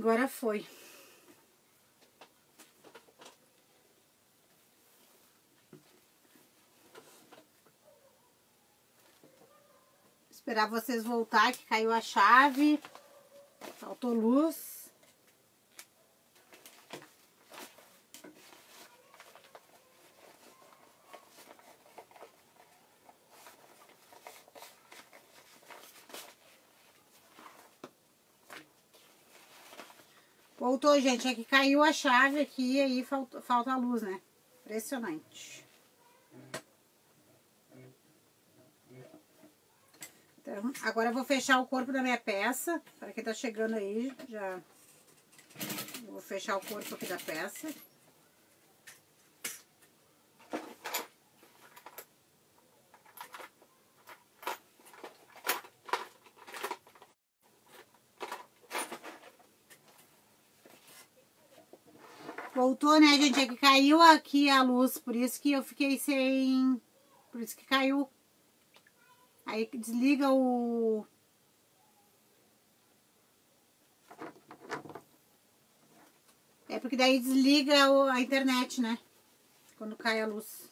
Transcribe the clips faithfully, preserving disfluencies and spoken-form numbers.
Agora foi. Esperar vocês voltar, que caiu a chave. Faltou luz. Voltou, gente. É que caiu a chave aqui e aí falta, falta a luz, né? Impressionante. Então, agora eu vou fechar o corpo da minha peça. Para quem tá chegando aí, já vou fechar o corpo aqui da peça. Voltou, né, gente? É que caiu aqui a luz, por isso que eu fiquei sem... Por isso que caiu. Aí desliga o... É porque daí desliga a internet, né? Quando cai a luz.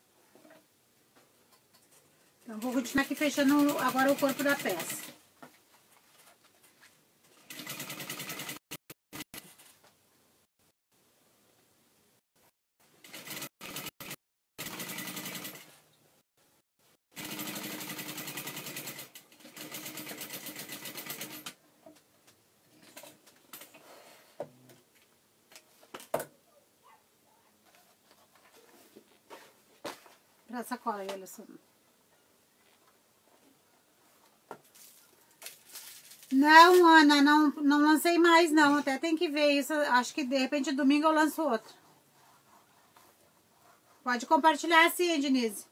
Então vou continuar aqui fechando agora o corpo da peça. Pra sacola aí, olha só. Não, Ana, não, não lancei mais, não. Até tem que ver isso. Acho que de repente domingo eu lanço outro. Pode compartilhar sim, Denise.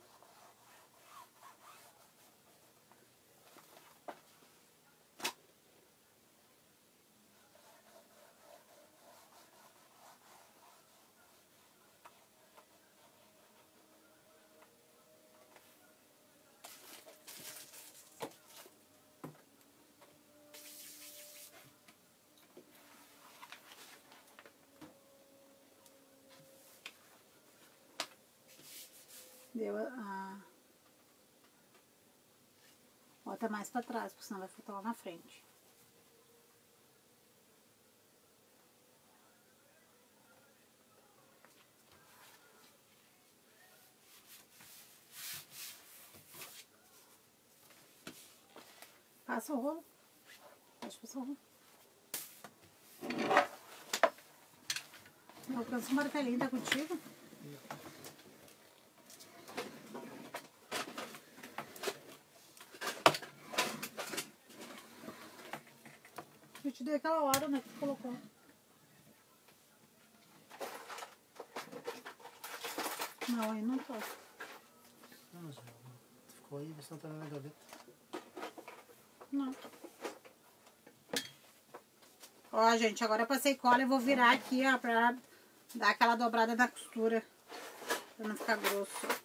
Deu a... Bota mais pra trás, porque senão vai faltar lá na frente. Passa o rolo. Pode passar o rolo. Não alcança o martelinho, tá contigo? Eu te dei aquela hora, né, que tu colocou. Não, aí não tô. Não, mas tu ficou aí, você não tá na gaveta. Não. Ó, gente, agora eu passei cola e vou virar aqui, ó, pra dar aquela dobrada na costura. Pra não ficar grosso.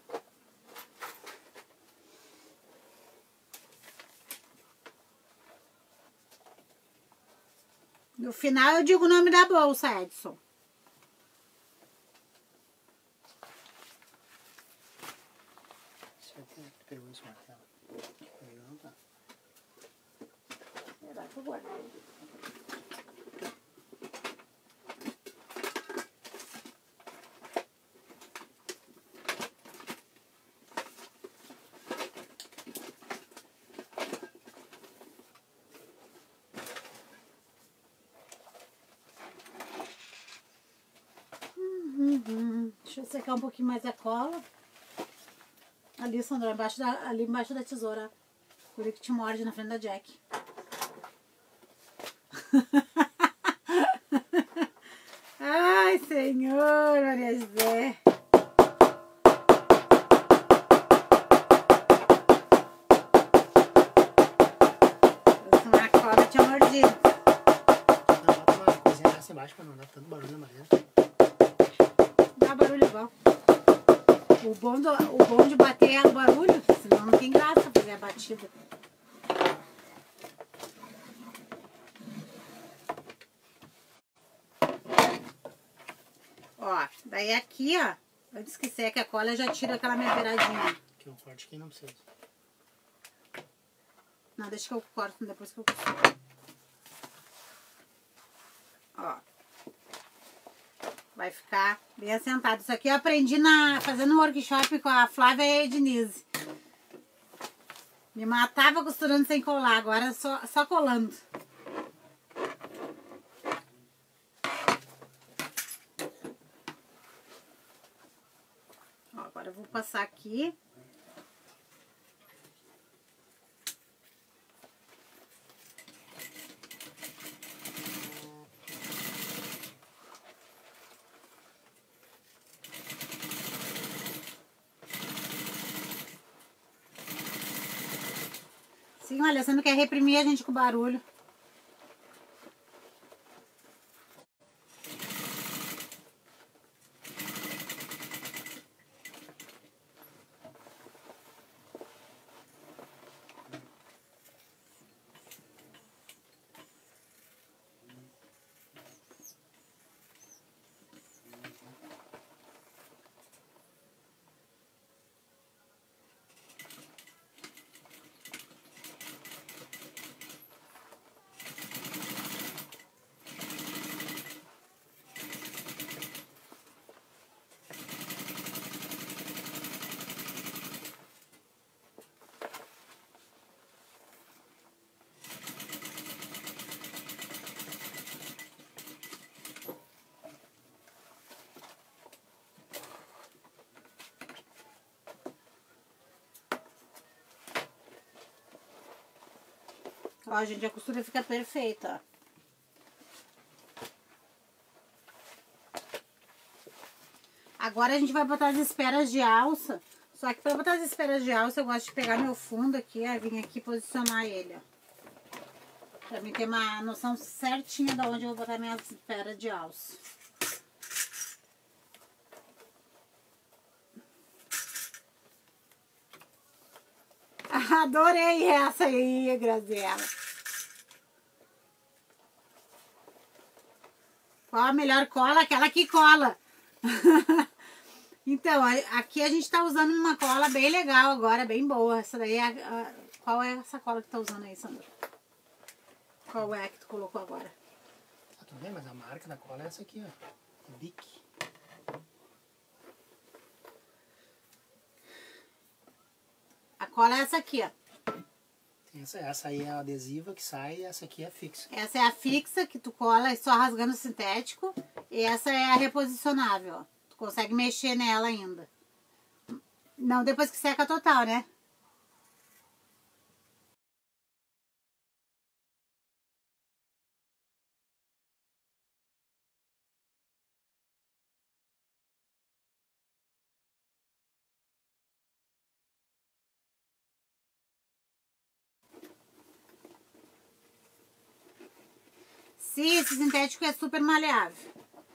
No final eu digo o nome da bolsa, Edson. Certeza que tu pegou esse martelo. Comigo não tá. Será que eu guardei? Uhum. Deixa eu secar um pouquinho mais a cola. Ali, Sandra, embaixo da, ali embaixo da tesoura. Por aí que te morde na frente da Jack. Ai, Senhor, Maria José. Se uma cobra tinha mordido. Não, bota uma coisinha dessa embaixo pra não dar tanto barulho na madeira. Dá barulho igual. O bom, do, o bom de bater é o barulho, senão não tem graça fazer a batida. Daí aqui, ó, antes que seque a cola, eu já tiro aquela minha beiradinha. Que eu corte aqui não precisa. Não, deixa que eu corto depois que eu costuro. Ó. Vai ficar bem assentado. Isso aqui eu aprendi na, fazendo um workshop com a Flávia e a Ednise. Me matava costurando sem colar, agora só, só colando. Ó, agora eu vou passar aqui. Sim, olha, você não quer reprimir a gente com barulho. Ó, gente, a costura fica perfeita, ó. Agora a gente vai botar as esperas de alça. Só que para botar as esperas de alça, eu gosto de pegar meu fundo aqui, ó, vir aqui posicionar ele, ó. Pra mim ter uma noção certinha de onde eu vou botar minhas esperas de alça. Adorei essa aí, Graziela. Qual a melhor cola? Aquela que cola. Então, aqui a gente tá usando uma cola bem legal agora, bem boa. Essa daí é a, a, qual é essa cola que tá usando aí, Sandra? Qual é a que tu colocou agora? Ah, tudo bem, mas a marca da cola é essa aqui, ó. É Bic. A cola é essa aqui, ó. Essa, essa aí é a adesiva que sai e essa aqui é a fixa. Essa é a fixa que tu cola só rasgando o sintético. E essa é a reposicionável, ó. Tu consegue mexer nela ainda. Não depois que seca total, né? Sim, esse sintético é super maleável.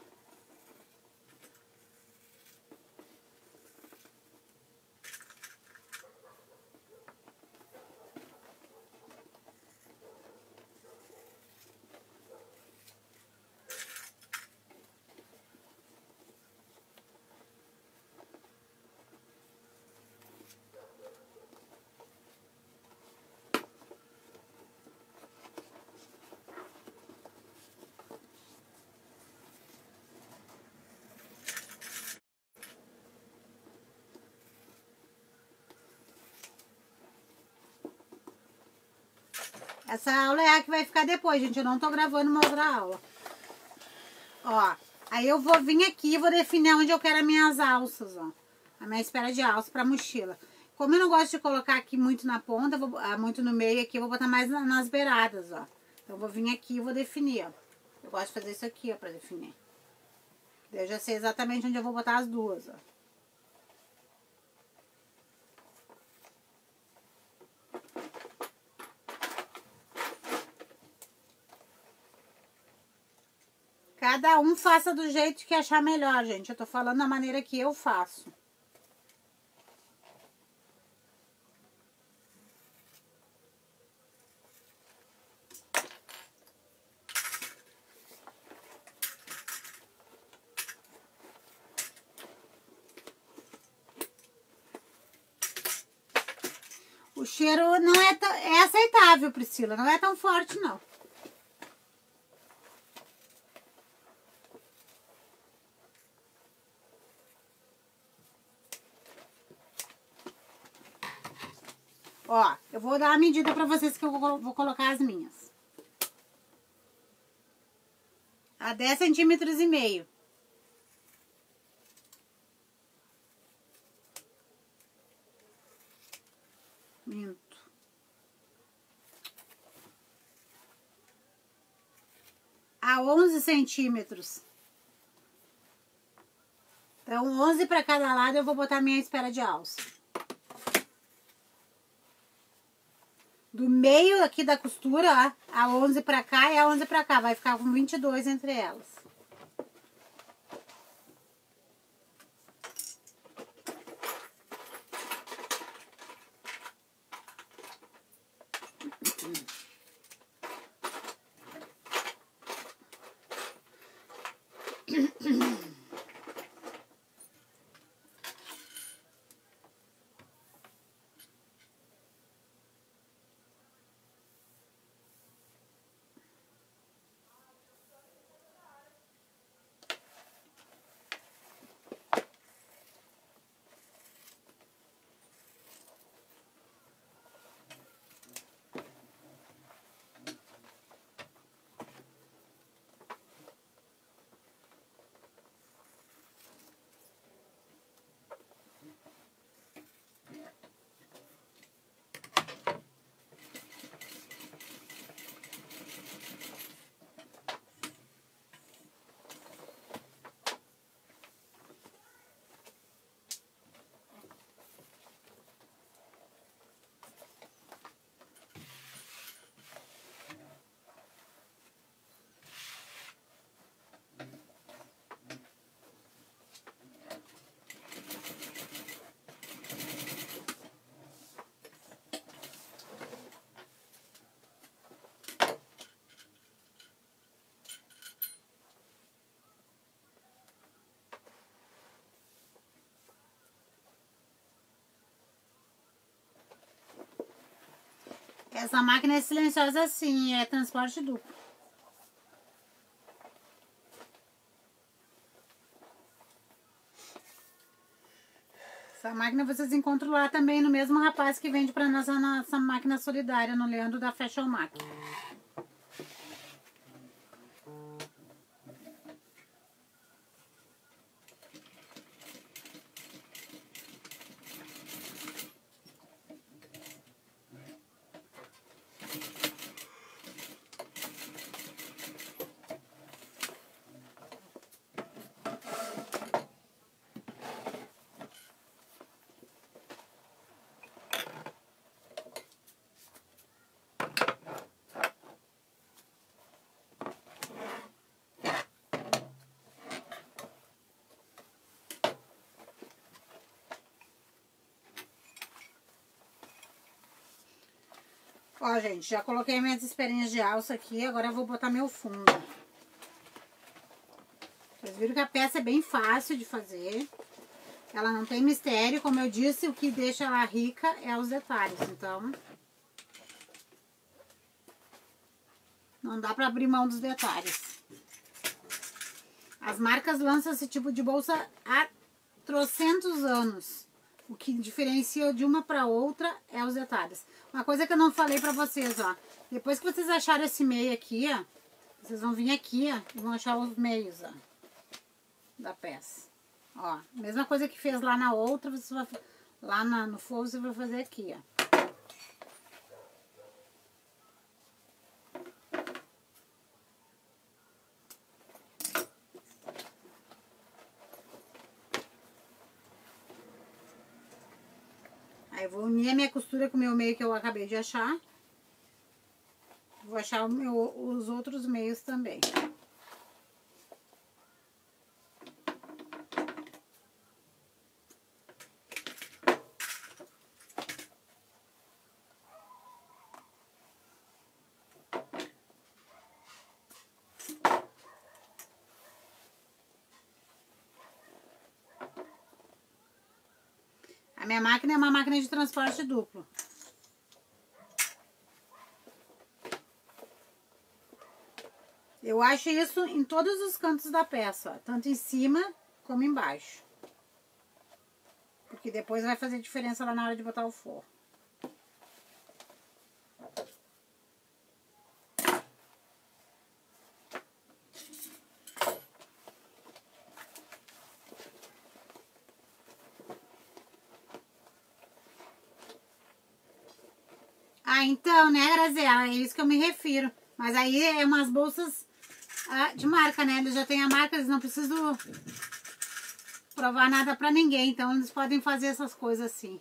Essa aula é a que vai ficar depois, gente. Eu não tô gravando uma outra aula. Ó, aí eu vou vir aqui e vou definir onde eu quero as minhas alças, ó. A minha espera de alça pra mochila. Como eu não gosto de colocar aqui muito na ponta, eu vou, ah, muito no meio aqui, eu vou botar mais na, nas beiradas, ó. Então eu vou vir aqui e vou definir, ó. Eu gosto de fazer isso aqui, ó, pra definir. Daí eu já sei exatamente onde eu vou botar as duas, ó. Cada um faça do jeito que achar melhor, gente. Eu tô falando da maneira que eu faço. O cheiro não é, tão, é aceitável, Priscila. Não é tão forte, não. Ó, eu vou dar a medida pra vocês que eu vou, vou colocar as minhas. A dez centímetros e meio. Minto. A onze centímetros. Então, onze para cada lado eu vou botar minha espera de alça. Do meio aqui da costura, ó, a onze pra cá e a onze pra cá. Vai ficar com vinte e dois entre elas. Essa máquina é silenciosa assim, é transporte duplo. Essa máquina vocês encontram lá também no mesmo rapaz que vende pra nós a nossa máquina solidária, no Leandro da Fashion Máquina. Ó, gente, já coloquei minhas esperinhas de alça aqui, agora eu vou botar meu fundo. Vocês viram que a peça é bem fácil de fazer. Ela não tem mistério, como eu disse, o que deixa ela rica é os detalhes, então... não dá pra abrir mão dos detalhes. As marcas lançam esse tipo de bolsa há trocentos anos. O que diferencia de uma para outra é os detalhes. Uma coisa que eu não falei para vocês, ó. Depois que vocês acharam esse meio aqui, ó. Vocês vão vir aqui, ó. E vão achar os meios, ó. Da peça. Ó. Mesma coisa que fez lá na outra, você vai... lá na, no forro você vai fazer aqui, ó. Aí eu vou unir a minha costura com o meu meio que eu acabei de achar. Vou achar o meu, os outros meios também. A minha máquina é uma máquina de transporte duplo. Eu acho isso em todos os cantos da peça, ó, tanto em cima como embaixo. Porque depois vai fazer diferença lá na hora de botar o forro. Ah, então, né, Graziela? É isso que eu me refiro. Mas aí é umas bolsas ah, de marca, né? Eles já têm a marca, eles não precisam provar nada pra ninguém. Então, eles podem fazer essas coisas assim.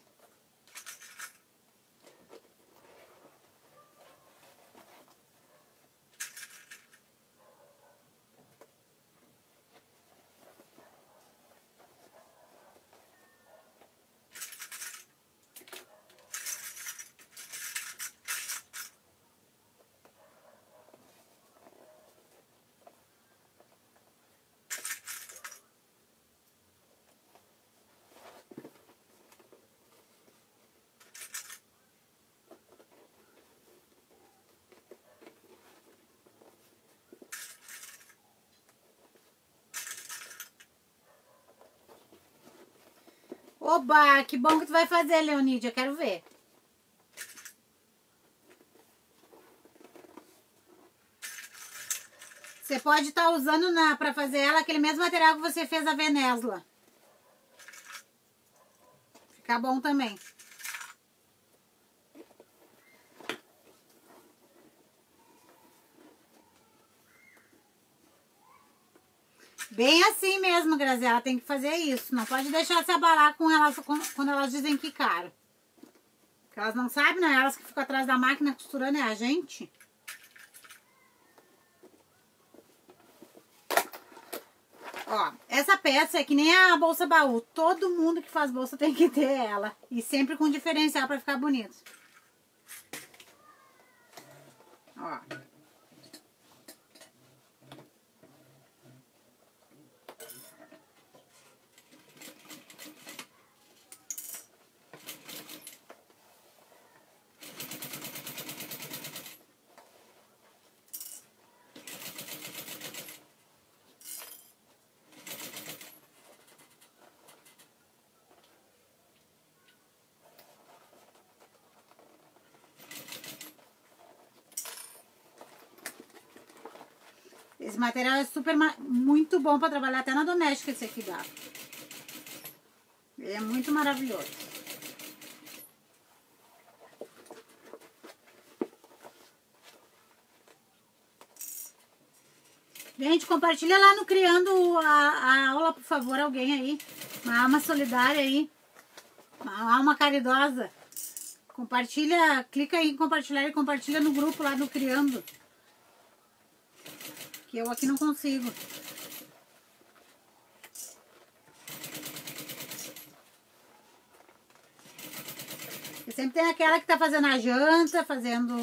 Oba, que bom que tu vai fazer, Leonídia. Eu quero ver. Você pode estar usando na, pra fazer ela aquele mesmo material que você fez a Venesla. Fica bom também. Bem assim mesmo, Graziela, tem que fazer isso. Não pode deixar se abalar com elas quando elas dizem que caro. Porque elas não sabem, não é elas que ficam atrás da máquina costurando, é a gente. Ó, essa peça é que nem a bolsa baú. Todo mundo que faz bolsa tem que ter ela. E sempre com diferencial pra ficar bonito. Ó. Esse material é super, muito bom para trabalhar até na doméstica, esse aqui dá. Ele é muito maravilhoso. Gente, compartilha lá no Criando a, a aula, por favor, alguém aí. Uma alma solidária aí. Uma alma caridosa. Compartilha, clica aí em compartilhar e compartilha no grupo lá do Criando. Que eu aqui não consigo. E sempre tem aquela que tá fazendo a janta, fazendo...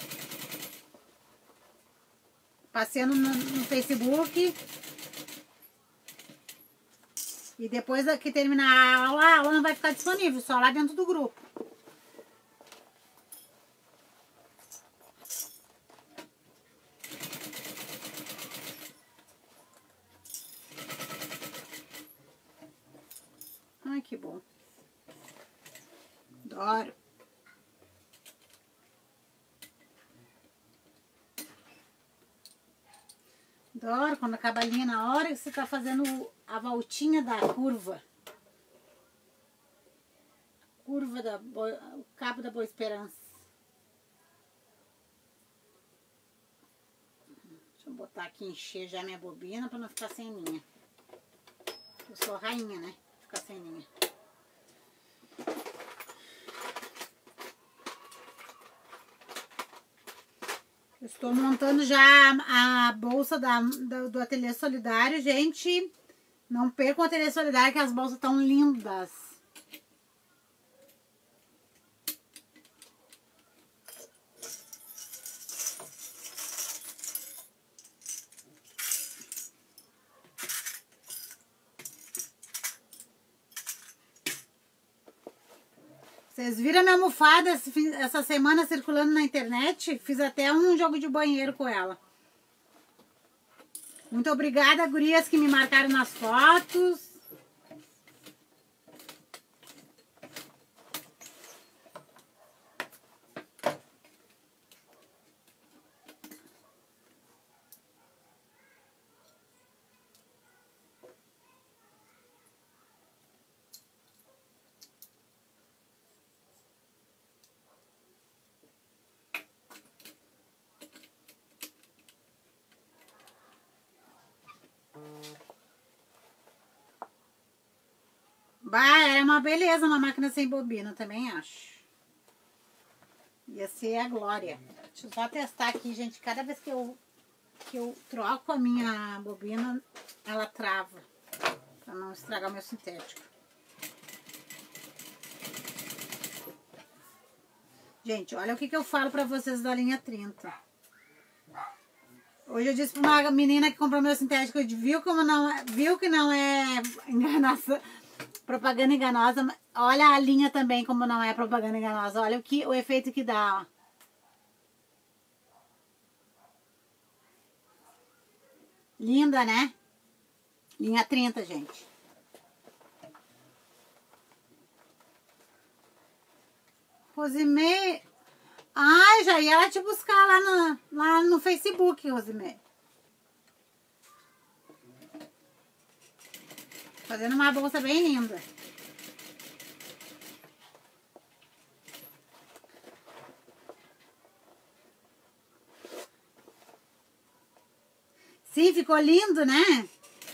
passeando no, no Facebook. E depois que terminar a aula, a aula não vai ficar disponível, só lá dentro do grupo. Ai, que bom. Adoro. Adoro quando acaba a linha na hora que você tá fazendo a voltinha da curva. Curva da Boa, o cabo da Boa Esperança. Deixa eu botar aqui, encher já minha bobina pra não ficar sem linha. Eu sou rainha, né? Ficar sem linha. Eu estou montando já a, a bolsa da, da, do Ateliê Solidário, gente. Não percam o Ateliê Solidário, que as bolsas estão lindas. Vocês viram a minha almofada essa semana circulando na internet? Fiz até um jogo de banheiro com ela. Muito obrigada, gurias, que me marcaram nas fotos. Bah, era uma beleza uma máquina sem bobina, também acho. Ia ser a glória. Deixa eu só testar aqui, gente. Cada vez que eu, que eu troco a minha bobina, ela trava. Pra não estragar o meu sintético. Gente, olha o que, que eu falo pra vocês da linha trinta. Hoje eu disse pra uma menina que comprou meu sintético, viu, como não, viu que não é enganação. Propaganda enganosa. Olha a linha também como não é propaganda enganosa. Olha o, que, o efeito que dá, ó. Linda, né? Linha trinta, gente. Rosimê. Ai, já ia ela te buscar lá no, lá no Facebook, Rosimê. Fazendo uma bolsa bem linda. Sim, ficou lindo, né?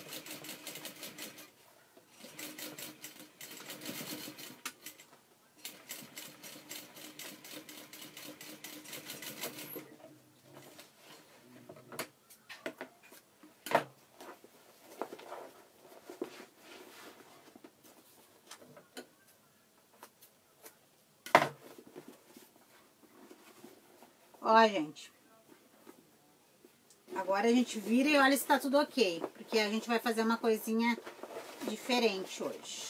Ó, gente. Agora a gente vira e olha se tá tudo ok. Porque a gente vai fazer uma coisinha diferente hoje.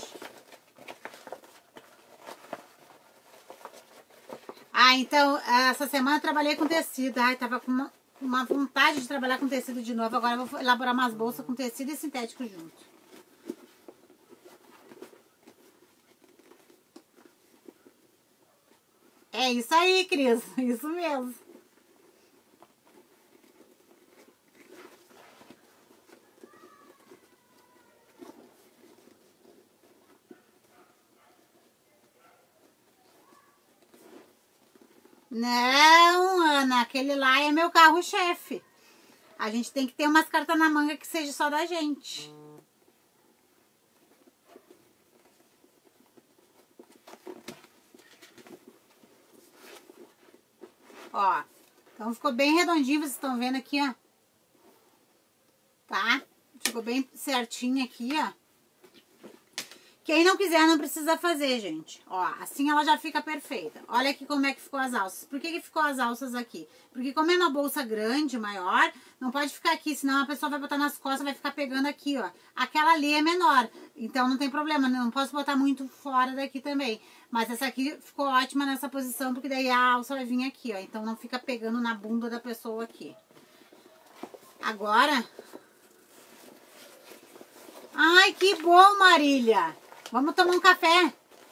Ah, então, essa semana eu trabalhei com tecido. Ai, tava com uma, uma vontade de trabalhar com tecido de novo. Agora eu vou elaborar umas bolsas com tecido e sintético junto. É isso aí, Cris. Isso mesmo. Não, Ana, aquele lá é meu carro-chefe. A gente tem que ter umas cartas na manga que seja só da gente. Ó, então ficou bem redondinho, vocês estão vendo aqui, ó. Tá? Ficou bem certinho aqui, ó. Quem não quiser não precisa fazer, gente. Ó, assim ela já fica perfeita. Olha aqui como é que ficou as alças. Por que que ficou as alças aqui? Porque como é uma bolsa grande, maior, não pode ficar aqui, senão a pessoa vai botar nas costas, vai ficar pegando aqui, ó. Aquela ali é menor, então não tem problema, não posso botar muito fora daqui também. Mas essa aqui ficou ótima nessa posição, porque daí a alça vai vir aqui, ó. Então não fica pegando na bunda da pessoa aqui. Agora... Ai, que bom, Marília! Vamos tomar um café.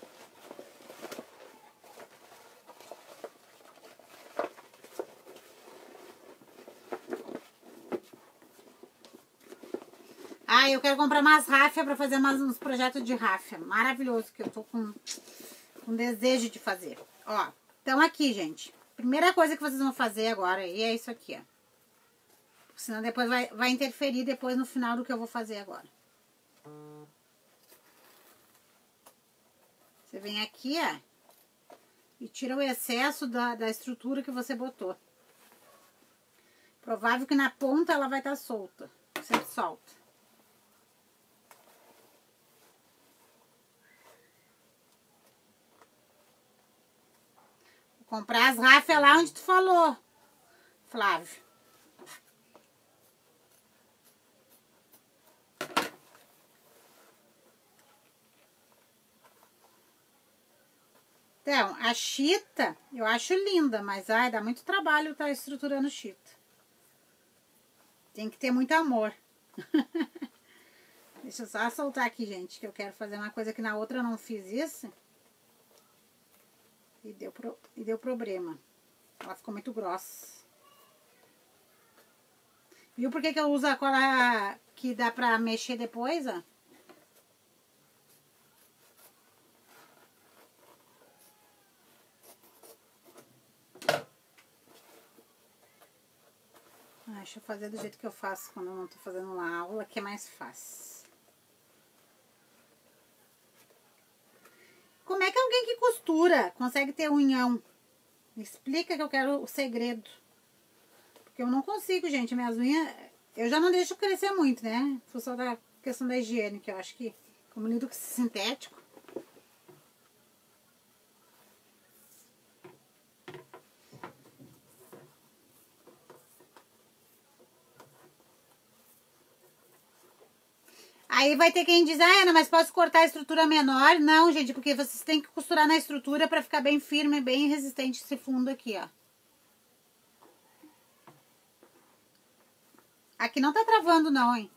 Ah, eu quero comprar umas ráfia para fazer mais uns projetos de ráfia. Maravilhoso, que eu tô com, com desejo de fazer. Ó, então aqui, gente. Primeira coisa que vocês vão fazer agora aí é isso aqui, ó. Senão depois vai, vai interferir depois no final do que eu vou fazer agora. Você vem aqui, ó, e tira o excesso da, da estrutura que você botou. Provável que na ponta ela vai estar solta. Sempre solta. Vou comprar as ráfias lá onde tu falou, Flávio. Então, a chita, eu acho linda, mas ai, dá muito trabalho estar estruturando chita. Tem que ter muito amor. Deixa eu só soltar aqui, gente, que eu quero fazer uma coisa que na outra eu não fiz isso. E deu, pro, e deu problema. Ela ficou muito grossa. Viu por que que eu uso a cola que dá pra mexer depois, ó? Ah, deixa eu fazer do jeito que eu faço quando eu não tô fazendo uma aula, que é mais fácil. Como é que alguém que costura consegue ter unhão? Me explica que eu quero o segredo. Porque eu não consigo, gente. Minhas unhas, eu já não deixo crescer muito, né? Foi só da questão da higiene, que eu acho que, como lido com sintético. Aí vai ter quem diz, ah, Ana, mas posso cortar a estrutura menor? Não, gente, porque vocês têm que costurar na estrutura pra ficar bem firme, bem resistente esse fundo aqui, ó. Aqui não tá travando não, hein?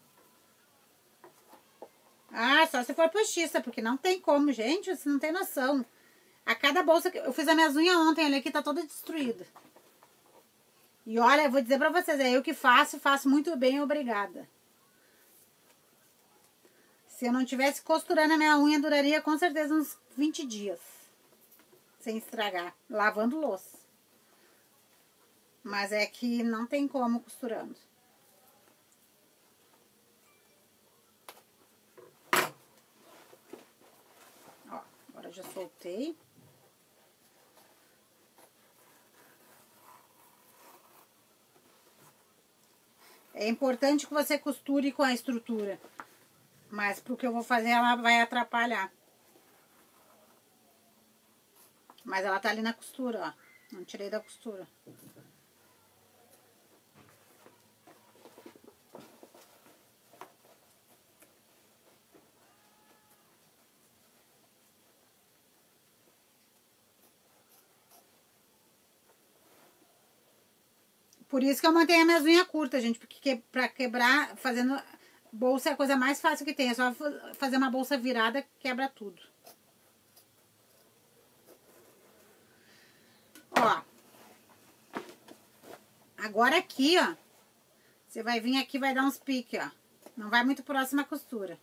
Ah, só se for postiça, porque não tem como, gente, você não tem noção. A cada bolsa que eu fiz as minhas unhas ontem, olha aqui, tá toda destruída. E olha, eu vou dizer pra vocês, é eu que faço, faço muito bem, obrigada. Se eu não tivesse costurando a minha unha, duraria com certeza uns vinte dias. Sem estragar, lavando louça. Mas é que não tem como costurando. Ó, agora eu já soltei. É importante que você costure com a estrutura. Mas pro que eu vou fazer, ela vai atrapalhar. Mas ela tá ali na costura, ó. Não tirei da costura. Por isso que eu mantenho as minhas unhas curtas, gente. Porque que, pra quebrar, fazendo bolsa é a coisa mais fácil que tem. É só fazer uma bolsa virada que quebra tudo. Ó. Agora aqui, ó. Você vai vir aqui e vai dar uns piques, ó. Não vai muito próximo à costura.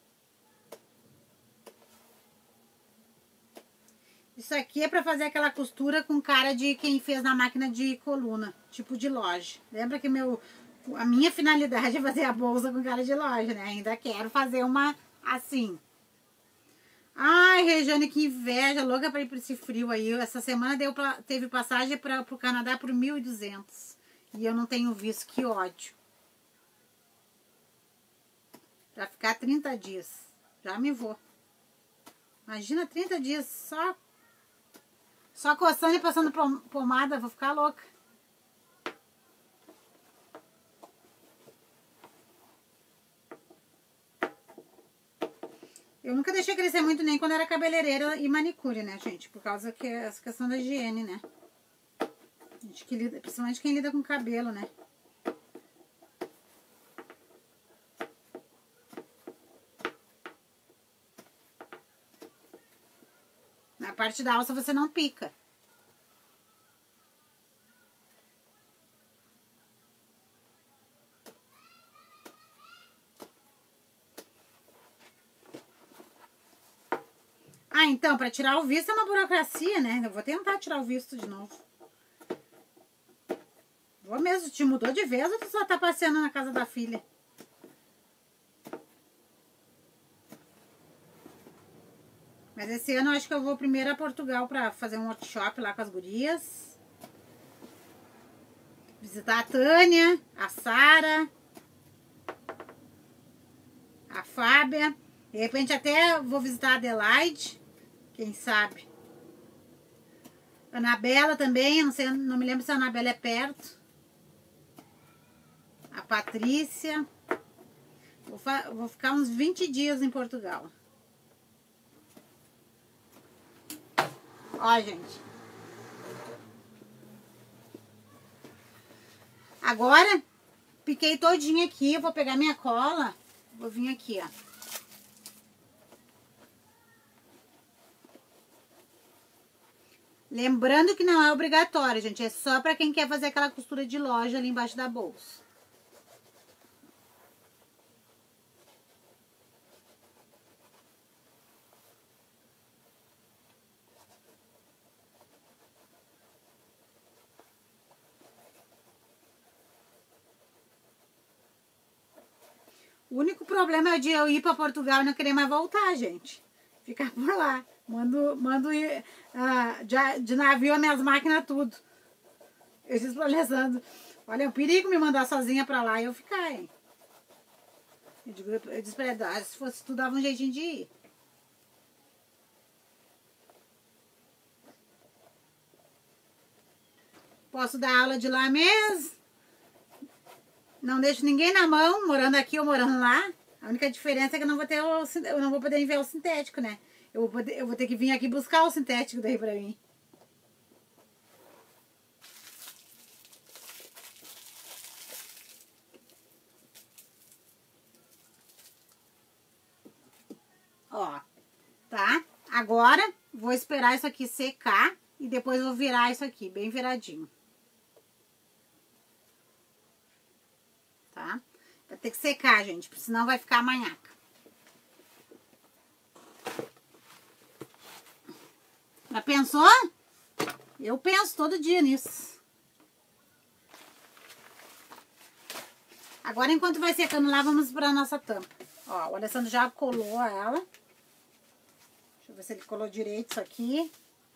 Isso aqui é pra fazer aquela costura com cara de quem fez na máquina de coluna. Tipo de loja. Lembra que meu... A minha finalidade é fazer a bolsa com cara de loja, né? Ainda quero fazer uma assim. Ai, Regiane, que inveja. Louca pra ir pra esse frio aí. Essa semana deu pra, teve passagem pra, pro Canadá por mil e duzentos. E eu não tenho visto. Que ódio. Pra ficar trinta dias. Já me vou. Imagina trinta dias só... Só coçando e passando pomada. Vou ficar louca. Eu nunca deixei crescer muito nem quando era cabeleireira e manicure, né, gente? Por causa que é essa questão da higiene, né? Gente que lida, principalmente quem lida com cabelo, né? Na parte da alça você não pica. Ah, então, para tirar o visto é uma burocracia, né? Eu vou tentar tirar o visto de novo. Vou mesmo, te mudou de vez ou tu só tá passeando na casa da filha? Mas esse ano eu acho que eu vou primeiro a Portugal para fazer um workshop lá com as gurias. Visitar a Tânia, a Sara, a Fábia. De repente até vou visitar a Adelaide, quem sabe. Anabela também, não sei, não me lembro se a Anabela é perto. A Patrícia. Vou, vou ficar uns vinte dias em Portugal. Ó, gente. Agora, piquei todinha aqui. Eu vou pegar minha cola Vou vir aqui, ó. Lembrando que não é obrigatório, gente. É só pra quem quer fazer aquela costura de loja ali embaixo da bolsa. O único problema é de eu ir para Portugal e não querer mais voltar, gente. Ficar por lá. Mando, mando ir uh, de, de navio as minhas máquinas, tudo. Eu disse pro Alessandro, olha, é um perigo me mandar sozinha para lá e eu ficar, hein. Eu, digo, eu disse pra ele, ah, se fosse tu, dava um jeitinho de ir. Posso dar aula de lá mesmo. Não deixo ninguém na mão, morando aqui ou morando lá. A única diferença é que eu não vou ter o, eu não vou poder enviar o sintético, né? Eu vou, poder, eu vou ter que vir aqui buscar o sintético daí pra mim. Ó, tá? Agora vou esperar isso aqui secar e depois vou virar isso aqui, bem viradinho. Tá? Vai ter que secar, gente, porque senão vai ficar manhaca. Já pensou? Eu penso todo dia nisso. Agora, enquanto vai secando lá, vamos para a nossa tampa. Ó, o Alessandro já colou ela. Deixa eu ver se ele colou direito isso aqui.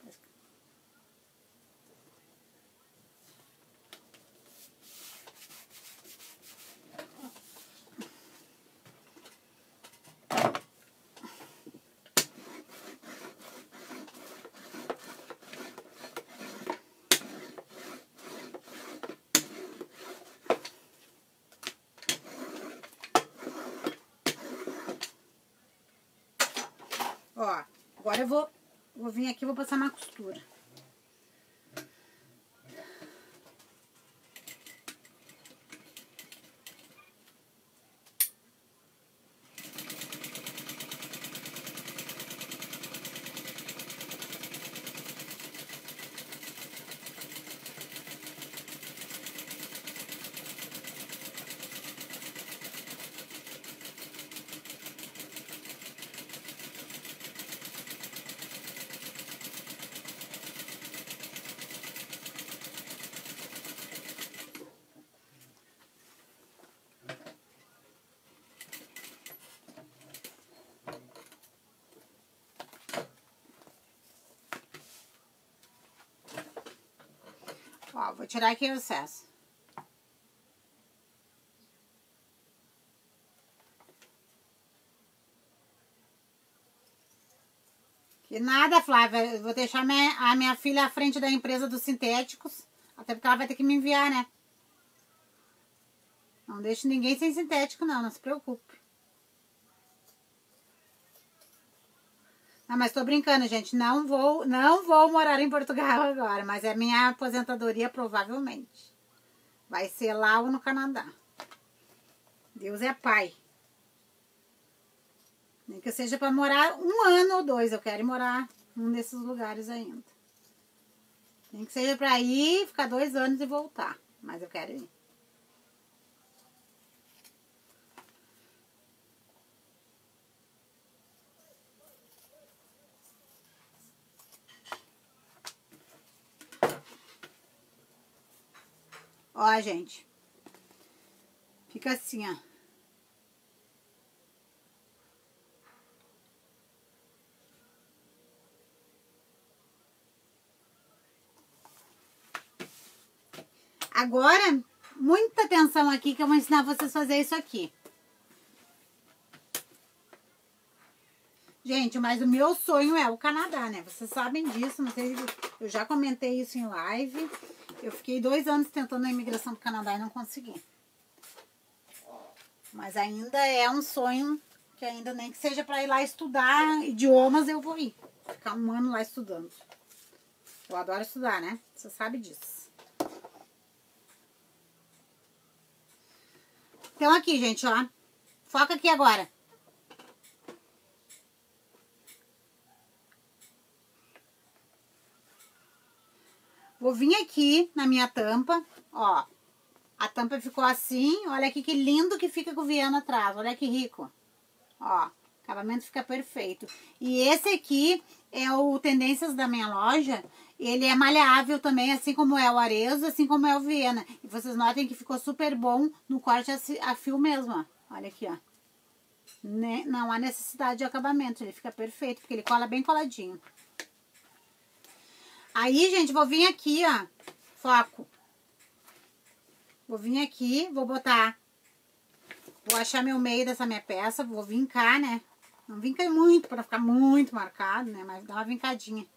Ó, agora eu vou, vou vir aqui e vou passar uma costura. Ó, vou tirar aqui o excesso. Que nada, Flávia. Eu vou deixar minha, a minha filha à frente da empresa dos sintéticos. Até porque ela vai ter que me enviar, né? Não deixo ninguém sem sintético, não. Não se preocupe. Não, mas tô brincando, gente. Não vou, não vou morar em Portugal agora. Mas é minha aposentadoria, provavelmente. Vai ser lá ou no Canadá. Deus é pai. Nem que seja para morar um ano ou dois. Eu quero ir morar num desses lugares ainda. Nem que seja para ir, ficar dois anos e voltar. Mas eu quero ir. Ó, gente. Fica assim, ó. Agora, muita atenção aqui que eu vou ensinar vocês a fazer isso aqui. Gente, mas o meu sonho é o Canadá, né? Vocês sabem disso, não sei, eu já comentei isso em live. Eu fiquei dois anos tentando a imigração pro Canadá e não consegui. Mas ainda é um sonho que ainda nem que seja para ir lá estudar idiomas, eu vou ir. Ficar um ano lá estudando. Eu adoro estudar, né? Você sabe disso. Então aqui, gente, ó. Foca aqui agora. Vou vir aqui na minha tampa, ó. A tampa ficou assim, olha aqui que lindo que fica com o Viana atrás, olha que rico. Ó, o acabamento fica perfeito. E esse aqui é o Tendências da minha loja, ele é maleável também, assim como é o Arezo, assim como é o Viana. E vocês notem que ficou super bom no corte a fio mesmo, ó. Olha aqui, ó. Não há necessidade de acabamento, ele fica perfeito, porque ele cola bem coladinho. Aí, gente, vou vir aqui, ó, foco. Vou vir aqui, vou botar, vou achar meu meio dessa minha peça, vou vincar, né? Não vinca muito, pra ficar muito marcado, né? Mas dá uma vincadinha.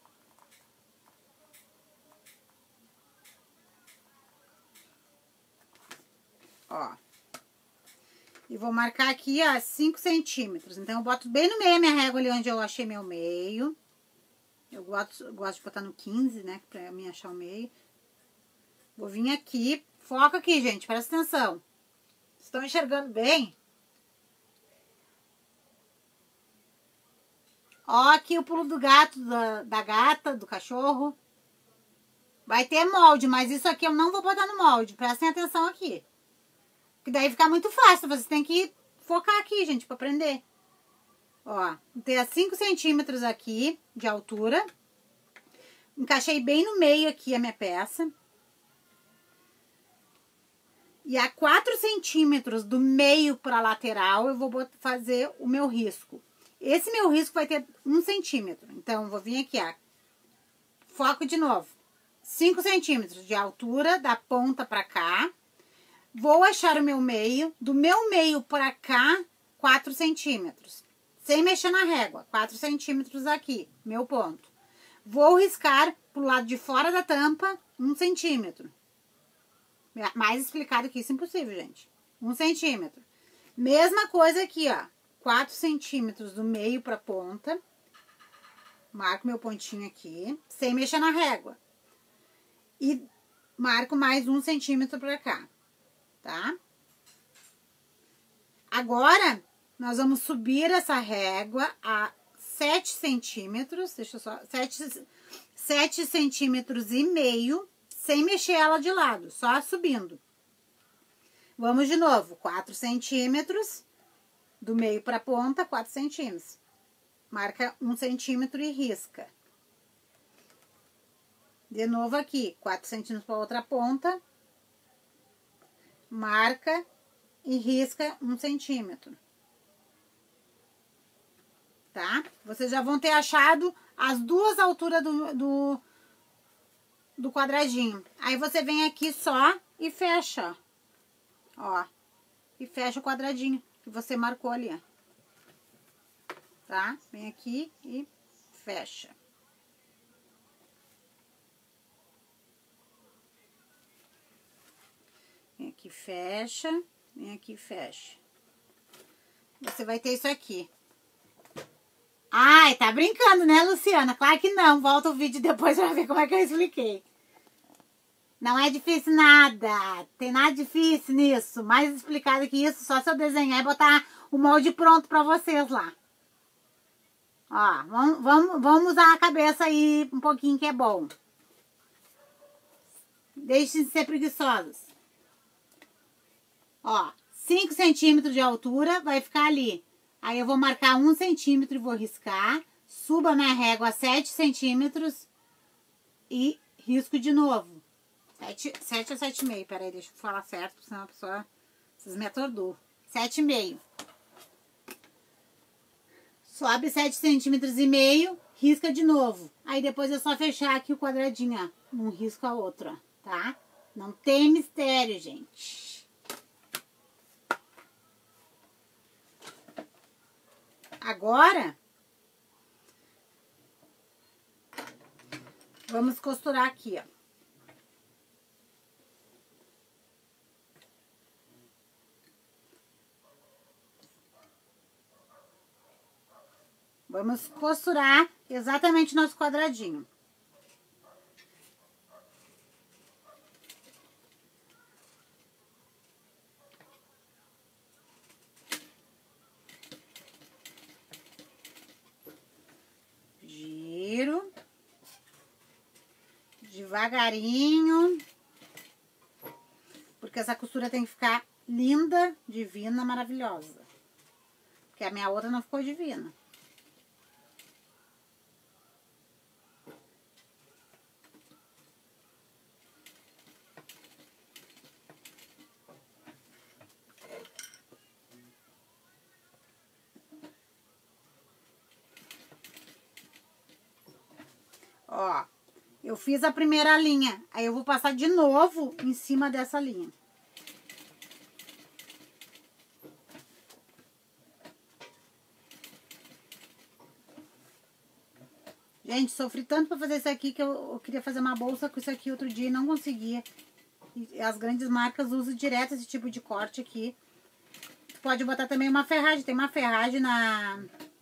Ó. E vou marcar aqui, ó, cinco centímetros. Então, eu boto bem no meio a minha régua ali onde eu achei meu meio. Eu gosto, eu gosto de botar no quinze, né? Pra mim achar o meio. Vou vir aqui. Foca aqui, gente. Presta atenção. Estão enxergando bem? Ó, aqui o pulo do gato, da, da gata, do cachorro. Vai ter molde, mas isso aqui eu não vou botar no molde. Prestem atenção aqui. Que daí fica muito fácil. Vocês têm que focar aqui, gente, pra aprender. Ó, tem cinco centímetros aqui de altura. Encaixei bem no meio aqui a minha peça. E a quatro centímetros do meio para a lateral, eu vou fazer o meu risco. Esse meu risco vai ter um centímetro. Então, eu vou vir aqui, ó. Foco de novo. cinco centímetros de altura, da ponta para cá. Vou achar o meu meio. Do meu meio para cá, quatro centímetros. Sem mexer na régua. quatro centímetros aqui, meu ponto. Vou riscar pro lado de fora da tampa, um centímetro. Mais explicado que isso, impossível, gente. Um centímetro. Mesma coisa aqui, ó. quatro centímetros do meio pra ponta. Marco meu pontinho aqui, sem mexer na régua. E marco mais um centímetro pra cá, tá? Agora, nós vamos subir essa régua a sete centímetros. Deixa eu só... sete centímetros e meio. Sem mexer ela de lado, só subindo. Vamos de novo, quatro centímetros, do meio para a ponta, quatro centímetros. Marca um centímetro e risca. De novo aqui, quatro centímetros para outra ponta. Marca e risca um centímetro. Tá? Vocês já vão ter achado as duas alturas do... do do quadradinho. Aí você vem aqui só e fecha, ó. E fecha o quadradinho que você marcou ali, ó. Tá? Vem aqui e fecha. Vem aqui, fecha. Vem aqui, fecha. Você vai ter isso aqui. Ai, tá brincando, né, Luciana? Claro que não. Volta o vídeo depois pra ver como é que eu expliquei. Não é difícil nada. Tem nada difícil nisso. Mais explicado que isso, só se eu desenhar e botar o molde pronto pra vocês lá. Ó, vamos, vamos, vamos usar a cabeça aí um pouquinho que é bom. Deixem de ser preguiçosos. Ó, cinco centímetros de altura vai ficar ali. Aí eu vou marcar um centímetro e vou riscar. Subo a minha régua a sete centímetros e risco de novo. sete ou sete e meio, peraí, deixa eu falar certo, senão a pessoa, vocês me atordou. sete e meio. Sobe sete centímetros e meio, risca de novo. Aí depois é só fechar aqui o quadradinho, ó. Um risco a outro, ó, tá? Não tem mistério, gente. Agora, vamos costurar aqui, ó. Vamos costurar exatamente nosso quadradinho. devagarinho. Porque essa costura tem que ficar linda, divina, maravilhosa. Porque a minha outra não ficou divina. Ó, eu fiz a primeira linha, aí eu vou passar de novo em cima dessa linha. Gente, sofri tanto pra fazer isso aqui que eu, eu queria fazer uma bolsa com isso aqui outro dia e não conseguia. E as grandes marcas usam direto esse tipo de corte aqui. Tu pode botar também uma ferragem, tem uma ferragem na...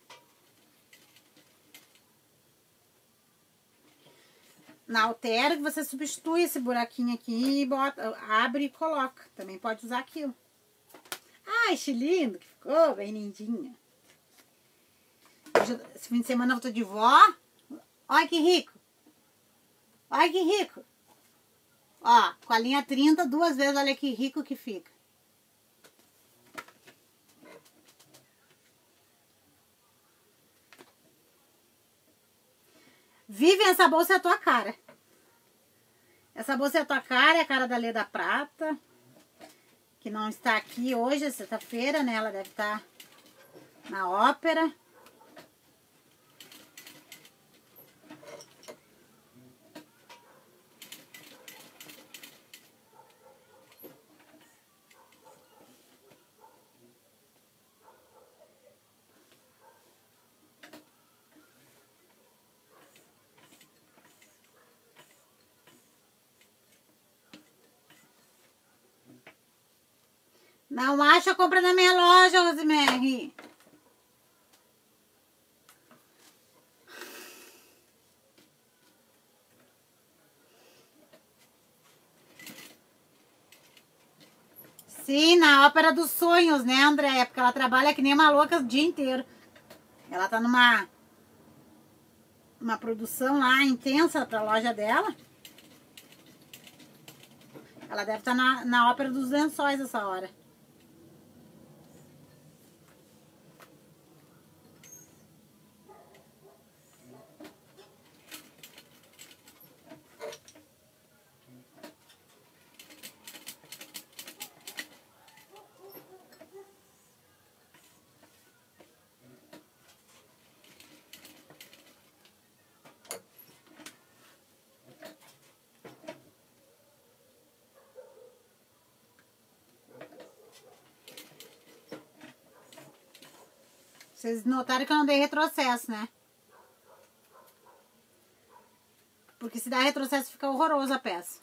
Na Altero, que você substitui esse buraquinho aqui e bota, abre e coloca. Também pode usar aquilo. Ai, que lindo que ficou, bem lindinha. Hoje, esse fim de semana eu tô de vó. Olha que rico. Olha que rico. Ó, com a linha trinta, duas vezes, olha que rico que fica. Vive, essa bolsa é a tua cara. Essa bolsa é a tua cara, é a cara da Leda Prata. Que não está aqui hoje, é sexta-feira, né? Ela deve estar na ópera. Não acha, compra na minha loja, Rosemary. Sim, na Ópera dos Sonhos, né, Andréia? Porque ela trabalha que nem uma louca o dia inteiro. Ela tá numa uma produção lá intensa pra loja dela. Ela deve estar na, na Ópera dos Lençóis essa hora. Vocês notaram que eu não dei retrocesso, né? Porque se dá retrocesso fica horroroso a peça.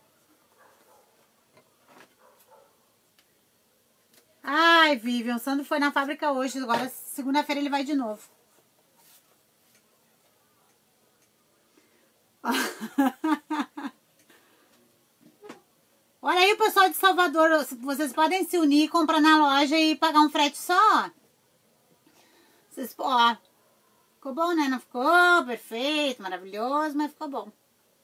Ai, Vivian, o Sandro foi na fábrica hoje. Agora, segunda-feira, ele vai de novo. Olha aí o pessoal de Salvador. Vocês podem se unir, comprar na loja e pagar um frete só. Vocês, ó, ficou bom, né? Não ficou perfeito, maravilhoso, mas ficou bom.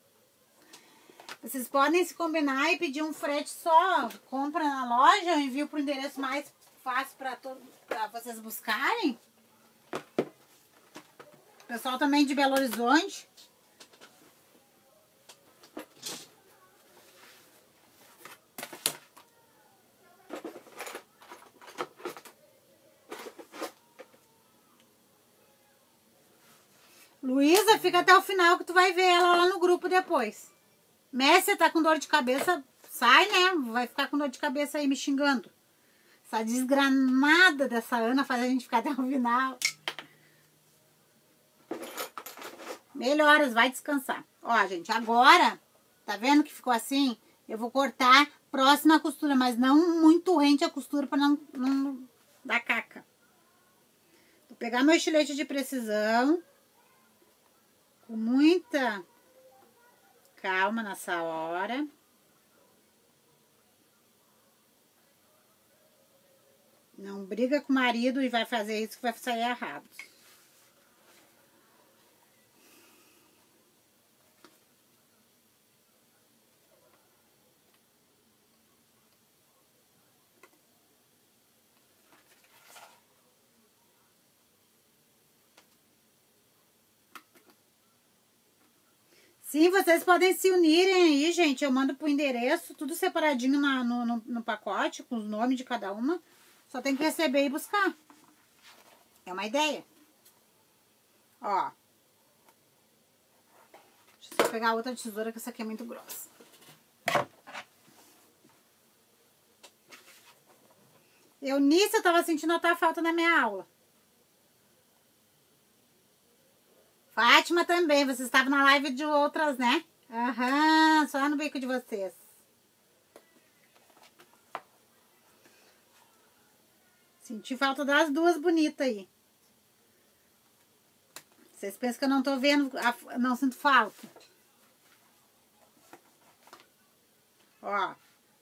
Vocês podem se combinar e pedir um frete só. Compra na loja, eu envio pro endereço mais fácil para para vocês buscarem. Pessoal também de Belo Horizonte. Luísa, fica até o final que tu vai ver ela lá no grupo depois. Messi, tá com dor de cabeça, sai, né? Vai ficar com dor de cabeça aí me xingando. Essa desgramada dessa Ana faz a gente ficar até o final. Melhoras, vai descansar. Ó, gente, agora, tá vendo que ficou assim? Eu vou cortar próxima costura, mas não muito rente a costura pra não, não dar caca. Vou pegar meu estilete de precisão. Com muita calma nessa hora. Não briga com o marido e vai fazer isso que vai sair errado. Sim, vocês podem se unirem aí, gente. Eu mando pro endereço, tudo separadinho na, no, no, no pacote, com os nomes de cada uma. Só tem que receber e buscar. É uma ideia. Ó. Deixa eu só pegar outra tesoura, que essa aqui é muito grossa. Eu nisso eu tava sentindo outra falta na minha aula. Fátima também, vocês estavam na live de outras, né? Aham, só no bico de vocês. Senti falta das duas bonitas aí. Vocês pensam que eu não tô vendo, não sinto falta. Ó.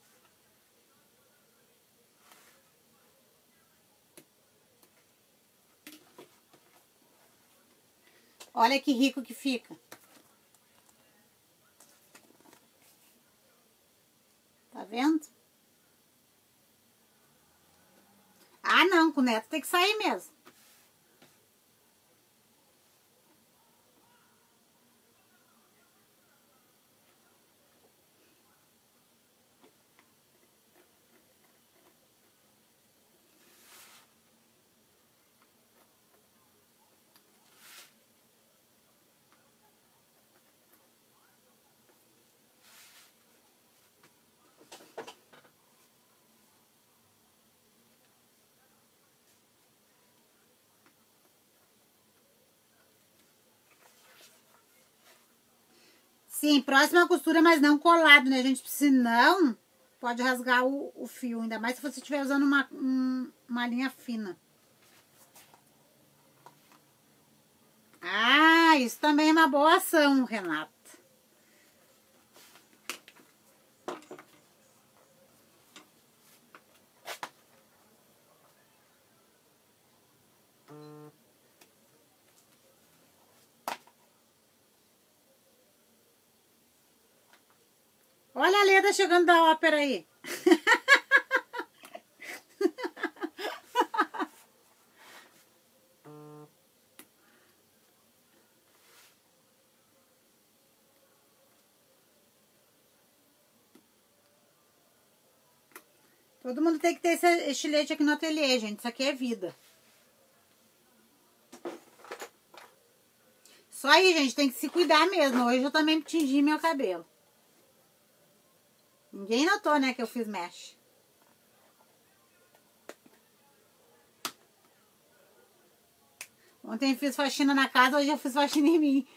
Olha que rico que fica. Tá vendo? Ah, não, com o neto tem que sair mesmo. Sim, próxima costura, mas não colado, né, gente? Senão, pode rasgar o, o fio. Ainda mais se você estiver usando uma, um, uma linha fina. Ah, isso também é uma boa ação, Renata. Olha a Leda chegando da ópera aí. Todo mundo tem que ter esse estilete aqui no ateliê, gente. Isso aqui é vida. Só aí, gente, tem que se cuidar mesmo. Hoje eu também tingi meu cabelo. Ninguém notou, né, que eu fiz mesh. Ontem eu fiz faxina na casa, hoje eu fiz faxina em mim.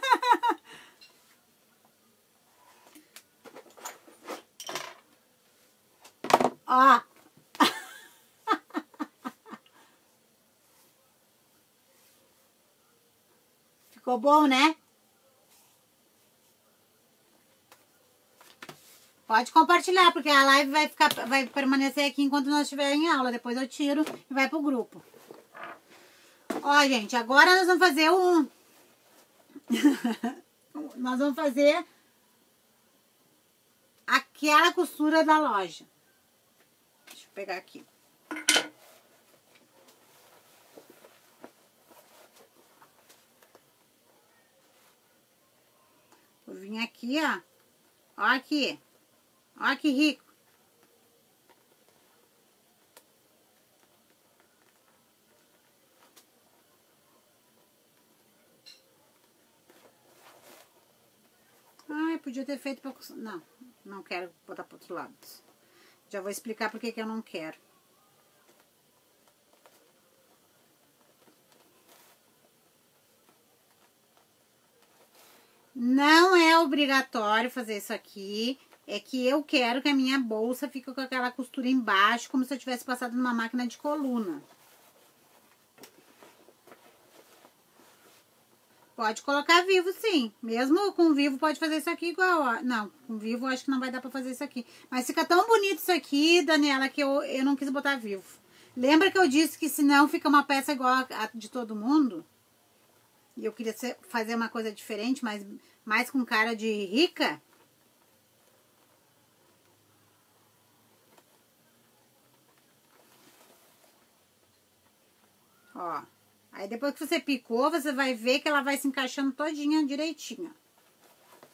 Ó. Ficou bom, né? Pode compartilhar, porque a live vai ficar, vai permanecer aqui enquanto nós estivermos em aula. Depois eu tiro e vai pro grupo. Ó, gente, agora nós vamos fazer um... nós vamos fazer aquela costura da loja. Deixa eu pegar aqui. Vou vir aqui, ó. Ó aqui. Ó que rico. Ai, podia ter feito pra... Não, não quero botar pro outro lado. Já vou explicar por que que eu não quero. Não é obrigatório fazer isso aqui. É que eu quero que a minha bolsa fique com aquela costura embaixo, como se eu tivesse passado numa máquina de coluna. Pode colocar vivo, sim. Mesmo com vivo pode fazer isso aqui igual, ó. Não, com vivo eu acho que não vai dar pra fazer isso aqui. Mas fica tão bonito isso aqui, Daniela, que eu, eu não quis botar vivo. Lembra que eu disse que senão fica uma peça igual a de todo mundo? E eu queria ser, fazer uma coisa diferente, mas mais com cara de rica? Ó. Aí depois que você picou, você vai ver que ela vai se encaixando todinha direitinho.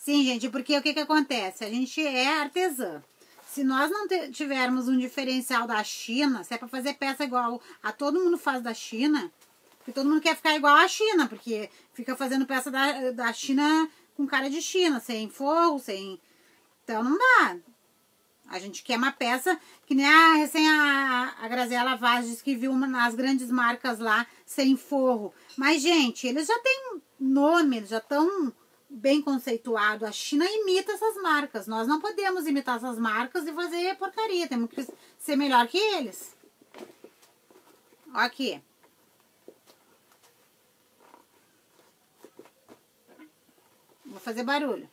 Sim, gente, porque o que que acontece? A gente é artesã. Se nós não tivermos um diferencial da China, se é pra fazer peça igual a todo mundo faz da China, porque todo mundo quer ficar igual à China, porque fica fazendo peça da, da China com cara de China, sem forro, sem... Então não dá. A gente quer uma peça que nem a, recém a, a Graziela Vaz disse que viu uma, nas grandes marcas lá, sem forro. Mas, gente, eles já têm nome, eles já estão bem conceituados. A China imita essas marcas. Nós não podemos imitar essas marcas e fazer porcaria. Temos que ser melhor que eles. Ó aqui. Vou fazer barulho.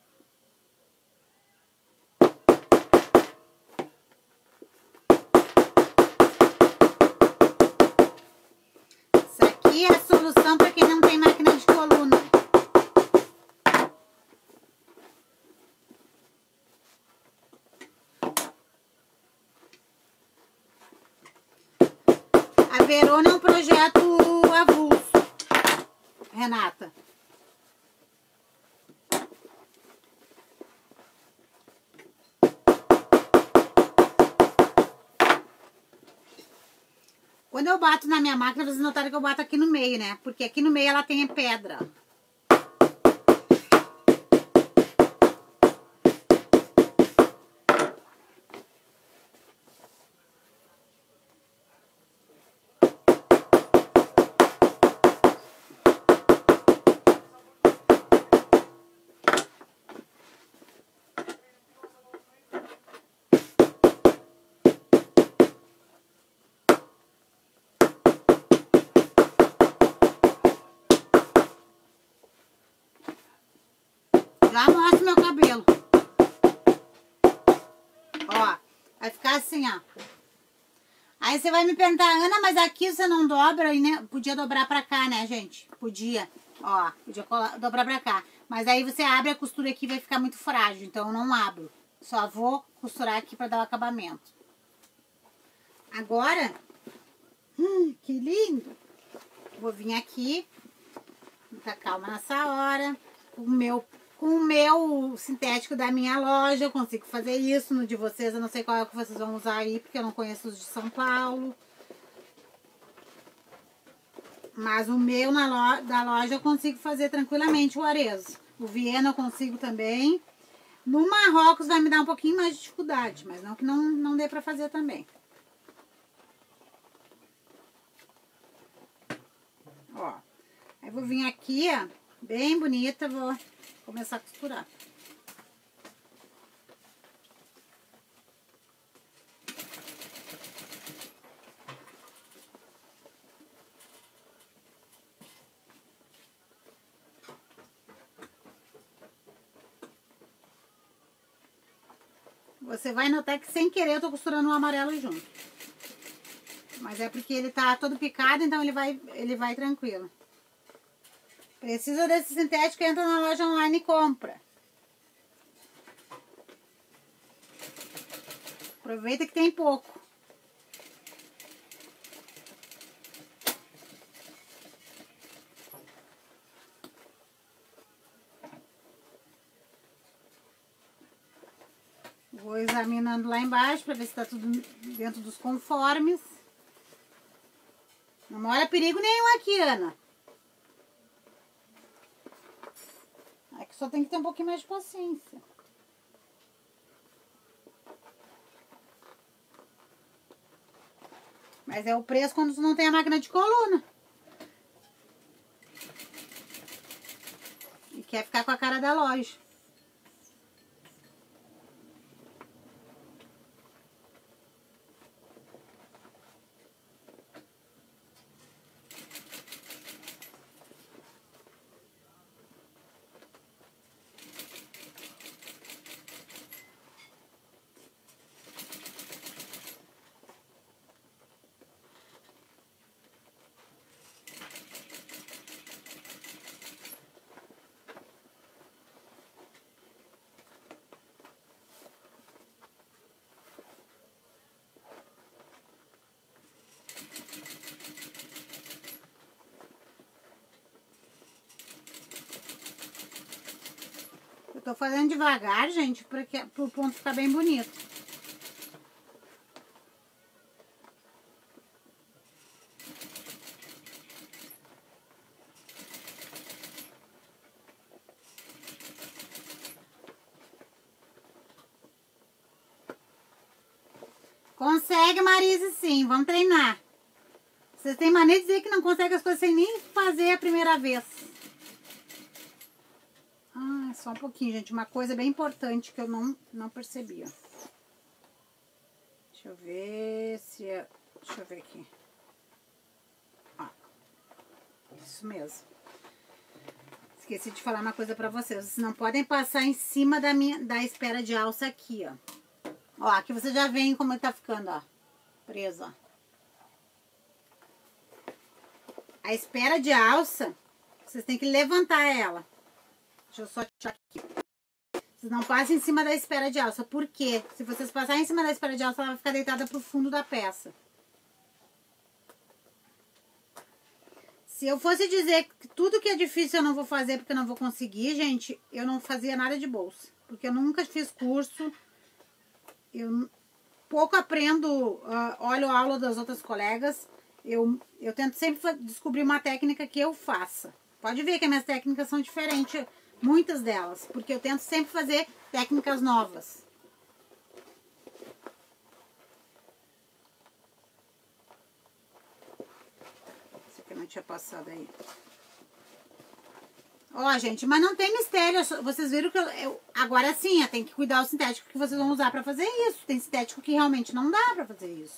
Isso aqui é a solução para quem não tem máquina de coluna. A Verona é um projeto avulso, Renata. Quando eu bato na minha máquina, vocês notaram que eu bato aqui no meio, né? Porque aqui no meio ela tem pedra. Já mostro meu cabelo. Ó, vai ficar assim, ó. Aí você vai me perguntar, Ana, mas aqui você não dobra, né? Podia dobrar pra cá, né, gente? Podia. Ó, podia dobrar pra cá. Mas aí você abre a costura aqui e vai ficar muito frágil, então eu não abro. Só vou costurar aqui pra dar o acabamento. Agora, hum, que lindo. Vou vir aqui, ficar calma nessa hora. O meu... Com o meu sintético da minha loja, eu consigo fazer isso. No de vocês, eu não sei qual é o que vocês vão usar aí, porque eu não conheço os de São Paulo. Mas o meu na loja, da loja eu consigo fazer tranquilamente o arezo. O Viena eu consigo também. No Marrocos vai me dar um pouquinho mais de dificuldade, mas não que não, não dê pra fazer também. Ó, aí vou vir aqui, ó, bem bonita, vou... começar a costurar. Você vai notar que sem querer eu tô costurando o amarelo junto. Mas é porque ele tá todo picado, então ele vai, ele vai tranquilo. Precisa desse sintético, entra na loja online e compra. Aproveita que tem pouco. Vou examinando lá embaixo para ver se tá tudo dentro dos conformes. Não mora perigo nenhum aqui, Ana. Aqui só tem que ter um pouquinho mais de paciência. Mas é o preço quando tu não tem a máquina de coluna. E quer ficar com a cara da loja. tô fazendo devagar, gente, para o ponto ficar bem bonito. Consegue, Marise, sim. Vamos treinar. Vocês têm mania de dizer que não consegue as coisas sem nem fazer a primeira vez. Ah, só um pouquinho, gente. Uma coisa bem importante que eu não, não percebi, ó. Deixa eu ver se... É... Deixa eu ver aqui. Ó. Isso mesmo. Esqueci de falar uma coisa pra vocês. Vocês não podem passar em cima da, minha, da espera de alça aqui, ó. Ó, aqui você já vê como tá ficando, ó. Preso, ó. A espera de alça, vocês têm que levantar ela. Deixa eu só tirar aqui. Vocês não passem em cima da espera de alça. Por quê? Se vocês passarem em cima da espera de alça, ela vai ficar deitada pro fundo da peça. Se eu fosse dizer que tudo que é difícil eu não vou fazer porque eu não vou conseguir, gente, eu não fazia nada de bolsa. Porque eu nunca fiz curso. Eu pouco aprendo, uh, olho a aula das outras colegas. Eu, eu tento sempre descobrir uma técnica que eu faça. Pode ver que as minhas técnicas são diferentes, muitas delas. Porque eu tento sempre fazer técnicas novas. Esse aqui eu não tinha passado aí. Ó, gente, mas não tem mistério. Vocês viram que eu, eu agora sim, tem que cuidar do sintético que vocês vão usar pra fazer isso. Tem sintético que realmente não dá pra fazer isso.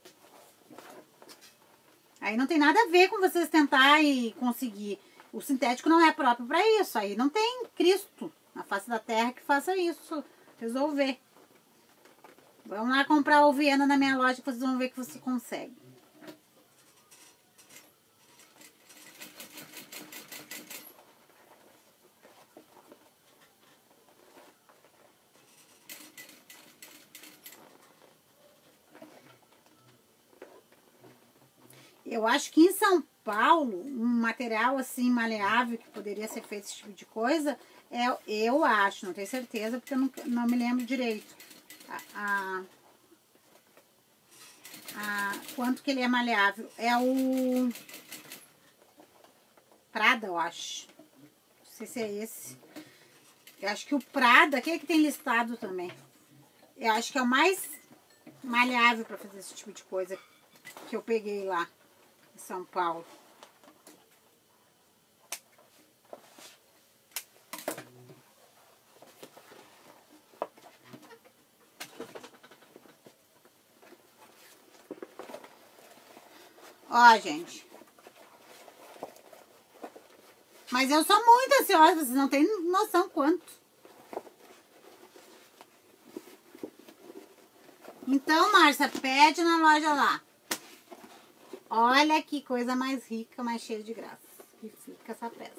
Aí não tem nada a ver com vocês tentar e conseguir. O sintético não é próprio pra isso. Aí não tem Cristo na face da terra que faça isso resolver. Vamos lá comprar o Viena na minha loja que vocês vão ver que você consegue. Eu acho que em São Paulo, um material assim maleável que poderia ser feito esse tipo de coisa, é, eu acho, não tenho certeza, porque eu não, não me lembro direito a, a, a, quanto que ele é maleável. É o Prada, eu acho. Não sei se é esse. Eu acho que o Prada, aquele que tem listado também. Eu acho que é o mais maleável para fazer esse tipo de coisa que eu peguei lá. São Paulo. Ó, gente. Mas eu sou muito ansiosa, vocês não têm noção quanto. Então, Márcia, pede na loja lá. Olha que coisa mais rica, mais cheia de graça que fica essa peça.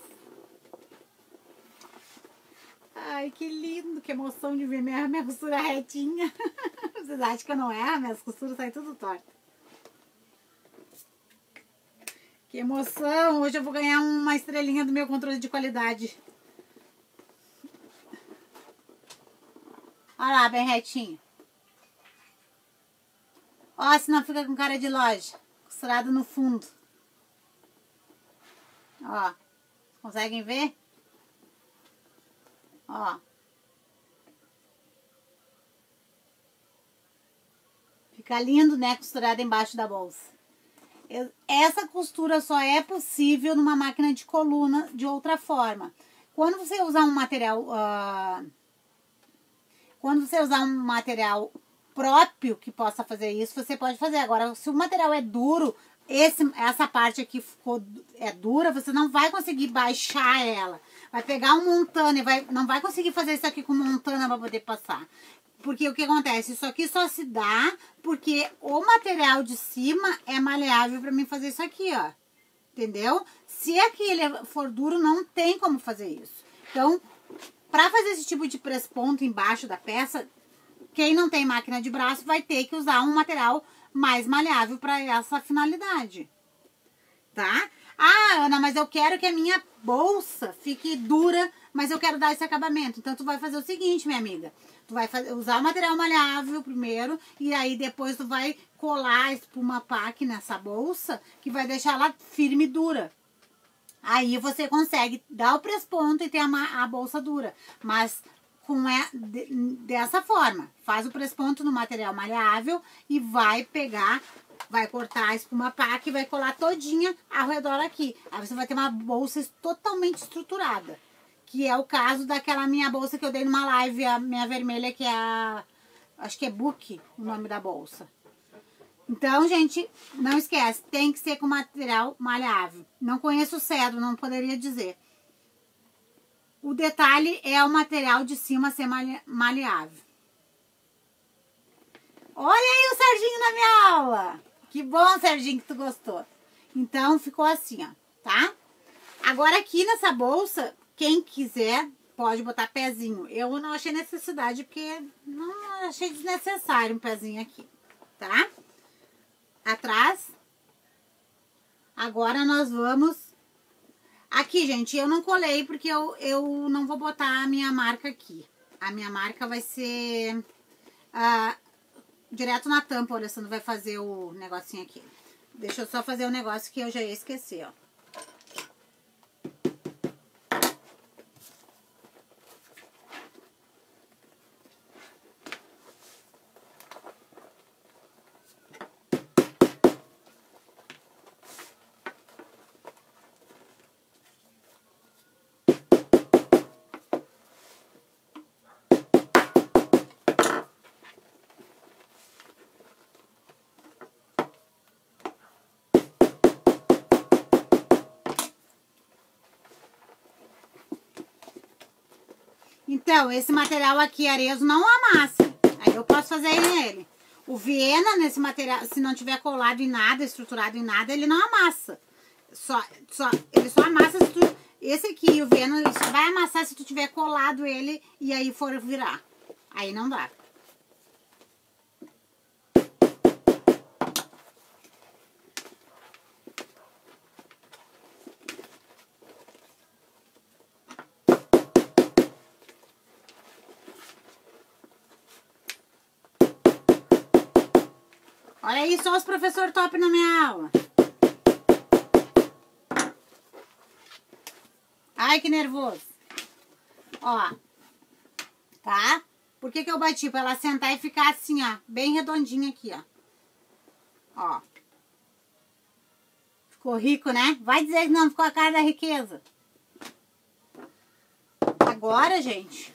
Ai, que lindo, que emoção de ver minha, minha costura retinha. Vocês acham que eu não erro? Minhas costuras saem tudo tortas. Que emoção! Hoje eu vou ganhar uma estrelinha do meu controle de qualidade. Olha lá, bem retinho. Ó, senão fica com cara de loja. Costurado no fundo. Ó. Conseguem ver? Ó. Fica lindo, né? Costurado embaixo da bolsa. Eu, essa costura só é possível numa máquina de coluna de outra forma. Quando você usar um material... Uh, quando você usar um material próprio que possa fazer isso, você pode fazer. Agora, se o material é duro, esse, essa parte aqui ficou, é dura, você não vai conseguir baixar ela. Vai pegar um montana e vai, não vai conseguir fazer isso aqui com montana para poder passar. Porque o que acontece? Isso aqui só se dá porque o material de cima é maleável para mim fazer isso aqui, ó. Entendeu? Se aqui ele for duro, não tem como fazer isso. Então, para fazer esse tipo de press-ponto embaixo da peça, quem não tem máquina de braço vai ter que usar um material mais maleável para essa finalidade, tá? Ah, Ana, mas eu quero que a minha bolsa fique dura, mas eu quero dar esse acabamento. Então, tu vai fazer o seguinte, minha amiga. Tu vai fazer, usar o material maleável primeiro, e aí depois tu vai colar a espuma pack nessa bolsa, que vai deixar ela firme e dura. Aí você consegue dar o press-ponto e ter a, a bolsa dura. Mas com é, de, dessa forma, faz o press-ponto no material maleável e vai pegar... Vai cortar a espuma pack e vai colar todinha ao redor aqui. Aí você vai ter uma bolsa totalmente estruturada. Que é o caso daquela minha bolsa que eu dei numa live, a minha vermelha, que é a... Acho que é Book, o nome da bolsa. Então, gente, não esquece. Tem que ser com material maleável. Não conheço o cedro, não poderia dizer. O detalhe é o material de cima ser maleável. Olha aí o Serginho na minha aula! Que bom, Serginho, que tu gostou. Então, ficou assim, ó, tá? Agora, aqui nessa bolsa, quem quiser, pode botar pezinho. Eu não achei necessidade, porque não achei desnecessário um pezinho aqui, tá? Atrás. Agora, nós vamos... Aqui, gente, eu não colei, porque eu, eu não vou botar a minha marca aqui. A minha marca vai ser... Ah, direto na tampa, olha, você não vai fazer o negocinho aqui. Deixa eu só fazer o negócio que eu já ia esquecer, ó. Então, esse material aqui, arezo, não amassa. Aí eu posso fazer nele. O Viena, nesse material, se não tiver colado em nada, estruturado em nada, ele não amassa. Só, só, ele só amassa se tu... Esse aqui, o Viena, ele só vai amassar se tu tiver colado ele e aí for virar. Aí não dá. Olha aí só os professores top na minha aula. Ai, que nervoso. Ó. Tá? Por que que eu bati? Pra ela sentar e ficar assim, ó. Bem redondinha aqui, ó. Ó. Ficou rico, né? Vai dizer que não ficou a cara da riqueza. Agora, gente.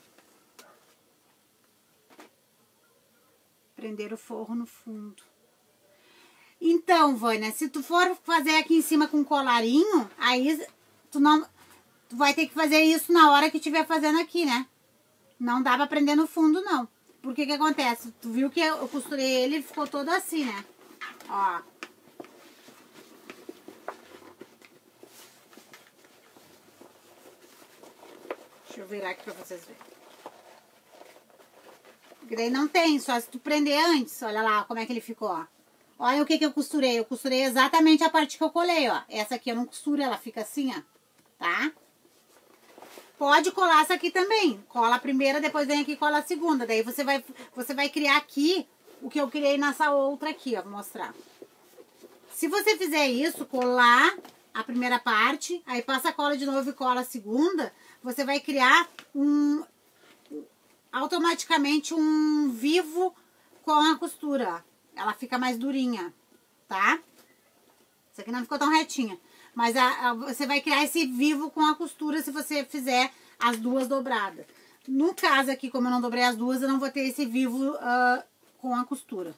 Prender o forro no fundo. Então, Vânia, se tu for fazer aqui em cima com colarinho, aí tu não... Tu vai ter que fazer isso na hora que estiver fazendo aqui, né? Não dá pra prender no fundo, não. Porque que acontece? Tu viu que eu costurei ele e ficou todo assim, né? Ó. Deixa eu virar aqui pra vocês verem. Porque daí não tem, só se tu prender antes. Olha lá como é que ele ficou, ó. Olha o que que eu costurei. Eu costurei exatamente a parte que eu colei, ó. Essa aqui eu não costuro, ela fica assim, ó. Tá? Pode colar essa aqui também. Cola a primeira, depois vem aqui e cola a segunda. Daí você vai, você vai criar aqui o que eu criei nessa outra aqui, ó. Vou mostrar. Se você fizer isso, colar a primeira parte, aí passa a cola de novo e cola a segunda, você vai criar um... automaticamente um vivo com a costura, ó. Ela fica mais durinha, tá? Isso aqui não ficou tão retinha. Mas a, a, você vai criar esse vivo com a costura se você fizer as duas dobradas. No caso aqui, como eu não dobrei as duas, eu não vou ter esse vivo uh, com a costura.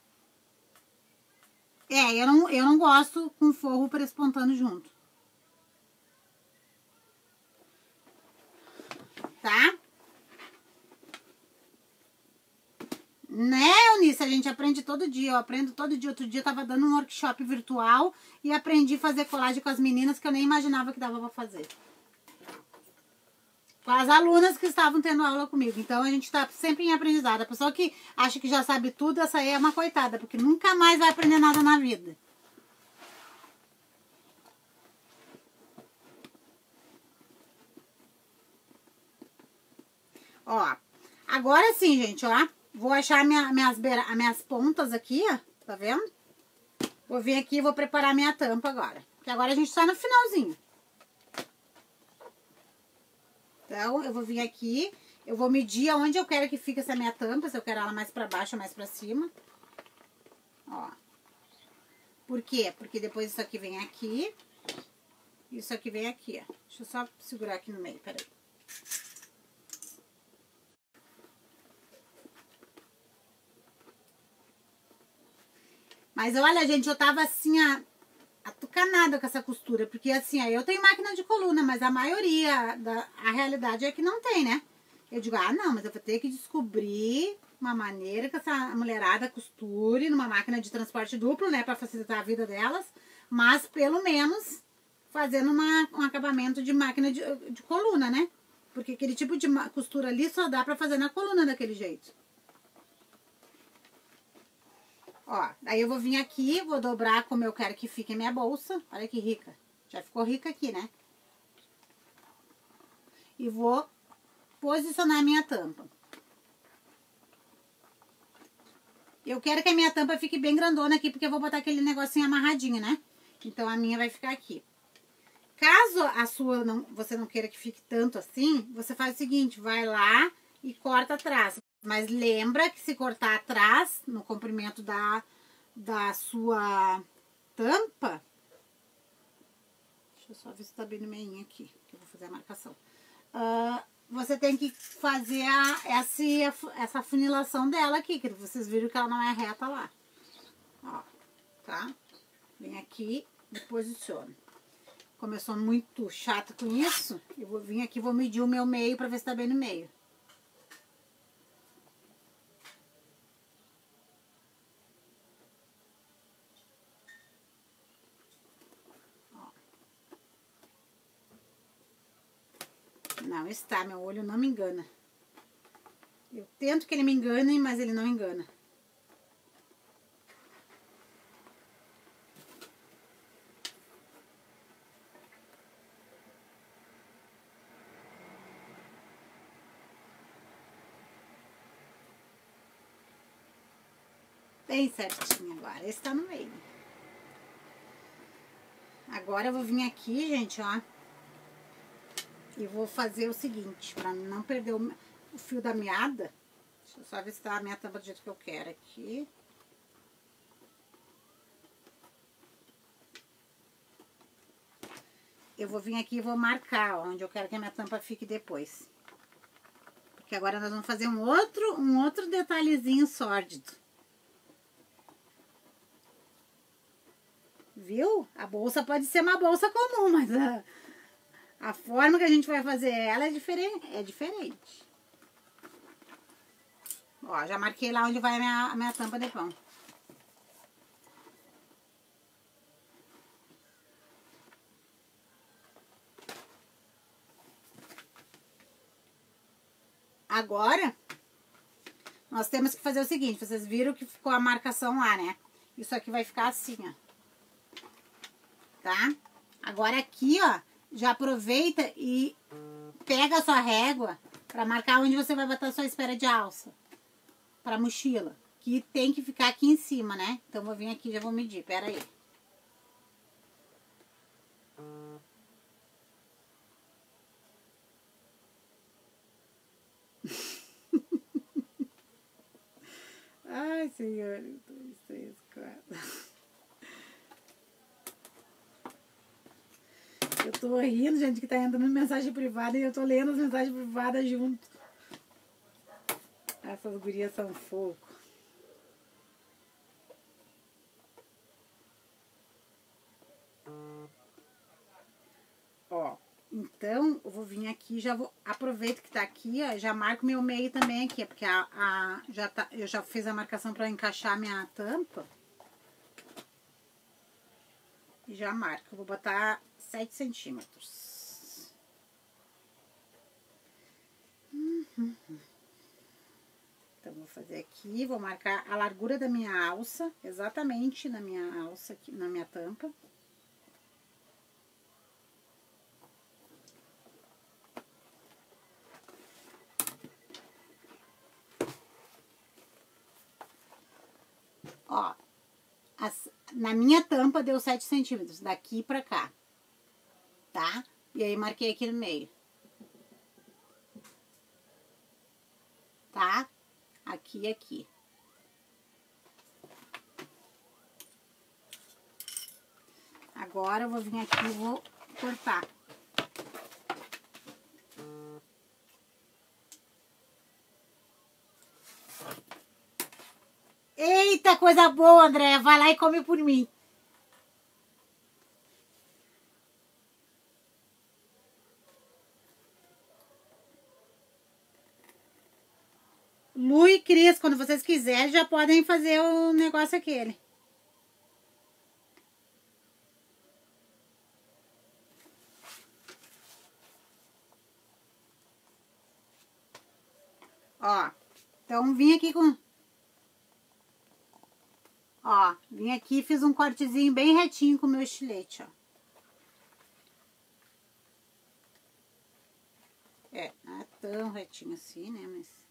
É, eu não, eu não gosto com forro prespontando junto. Tá? Né, Eunice? A gente aprende todo dia. Eu aprendo todo dia. Outro dia eu tava dando um workshop virtual e aprendi a fazer colagem com as meninas que eu nem imaginava que dava pra fazer. Com as alunas que estavam tendo aula comigo. Então a gente tá sempre em aprendizado. A pessoa que acha que já sabe tudo, essa aí é uma coitada, porque nunca mais vai aprender nada na vida. Ó, agora sim, gente, ó. Vou achar minha, minhas, beira, minhas pontas aqui, ó. Tá vendo? Vou vir aqui e vou preparar minha tampa agora. Porque agora a gente tá no finalzinho. Então, eu vou vir aqui, eu vou medir aonde eu quero que fique essa minha tampa, se eu quero ela mais pra baixo ou mais pra cima. Ó. Por quê? Porque depois isso aqui vem aqui, isso aqui vem aqui, ó. Deixa eu só segurar aqui no meio, peraí. Mas olha, gente, eu tava assim, a... atucanada com essa costura, porque assim, ó, eu tenho máquina de coluna, mas a maioria, da, a realidade é que não tem, né? Eu digo, ah, não, mas eu vou ter que descobrir uma maneira que essa mulherada costure numa máquina de transporte duplo, né, pra facilitar a vida delas, mas pelo menos fazendo uma, um acabamento de máquina de, de coluna, né? Porque aquele tipo de costura ali só dá pra fazer na coluna daquele jeito. Ó, aí eu vou vir aqui, vou dobrar como eu quero que fique a minha bolsa. Olha que rica. Já ficou rica aqui, né? E vou posicionar a minha tampa. Eu quero que a minha tampa fique bem grandona aqui, porque eu vou botar aquele negocinho amarradinho, né? Então a minha vai ficar aqui. Caso a sua não, você não queira que fique tanto assim, você faz o seguinte, vai lá e corta atrás. Mas lembra que se cortar atrás, no comprimento da, da sua tampa... Deixa eu só ver se tá bem no meio aqui, que eu vou fazer a marcação. Uh, você tem que fazer a, essa, essa afunilação dela aqui, que vocês viram que ela não é reta lá. Ó, tá? Vem aqui e posiciono. Como eu sou muito chata com isso, eu vou vir aqui e vou medir o meu meio pra ver se tá bem no meio. Não está, meu olho não me engana. Eu tento que ele me engane, mas ele não engana. Bem certinho agora. Esse tá no meio. Agora eu vou vir aqui, gente, ó. E vou fazer o seguinte, pra não perder o, o fio da meada. Deixa eu só ver se tá a minha tampa do jeito que eu quero aqui. Eu vou vir aqui e vou marcar ó, onde eu quero que a minha tampa fique depois. Porque agora nós vamos fazer um outro, um outro detalhezinho sórdido. Viu? A bolsa pode ser uma bolsa comum, mas a, a forma que a gente vai fazer ela é diferente. É diferente. Ó, já marquei lá onde vai a minha, a minha tampa de pão. Agora, nós temos que fazer o seguinte, vocês viram que ficou a marcação lá, né? Isso aqui vai ficar assim, ó. Tá? Agora aqui, ó, já aproveita e pega a sua régua pra marcar onde você vai botar a sua espera de alça. Pra mochila. Que tem que ficar aqui em cima, né? Então, vou vir aqui e já vou medir, pera aí. Ai, senhor. Um, dois, três, quatro. Eu tô rindo, gente, que tá entrando mensagem privada e eu tô lendo as mensagens privadas junto. Essas gurias são fogo. Ó, então eu vou vir aqui, já vou, aproveito que tá aqui, ó, já marco meu meio também aqui, porque a, a, já tá, eu já fiz a marcação pra encaixar minha tampa. E já marco, eu vou botar sete centímetros. Uhum. Então, vou fazer aqui, vou marcar a largura da minha alça, exatamente na minha alça, aqui, na minha tampa. as, na minha tampa deu sete centímetros, daqui pra cá, tá? E aí marquei aqui no meio. Tá? Aqui e aqui. Agora eu vou vir aqui e vou cortar. Eita, coisa boa, André. Vai lá e come por mim. Lu e Cris, quando vocês quiserem, já podem fazer o negócio aquele. Ó, então vim aqui com... Ó, vim aqui e fiz um cortezinho bem retinho com o meu estilete, ó. É, não é tão retinho assim, né, mas...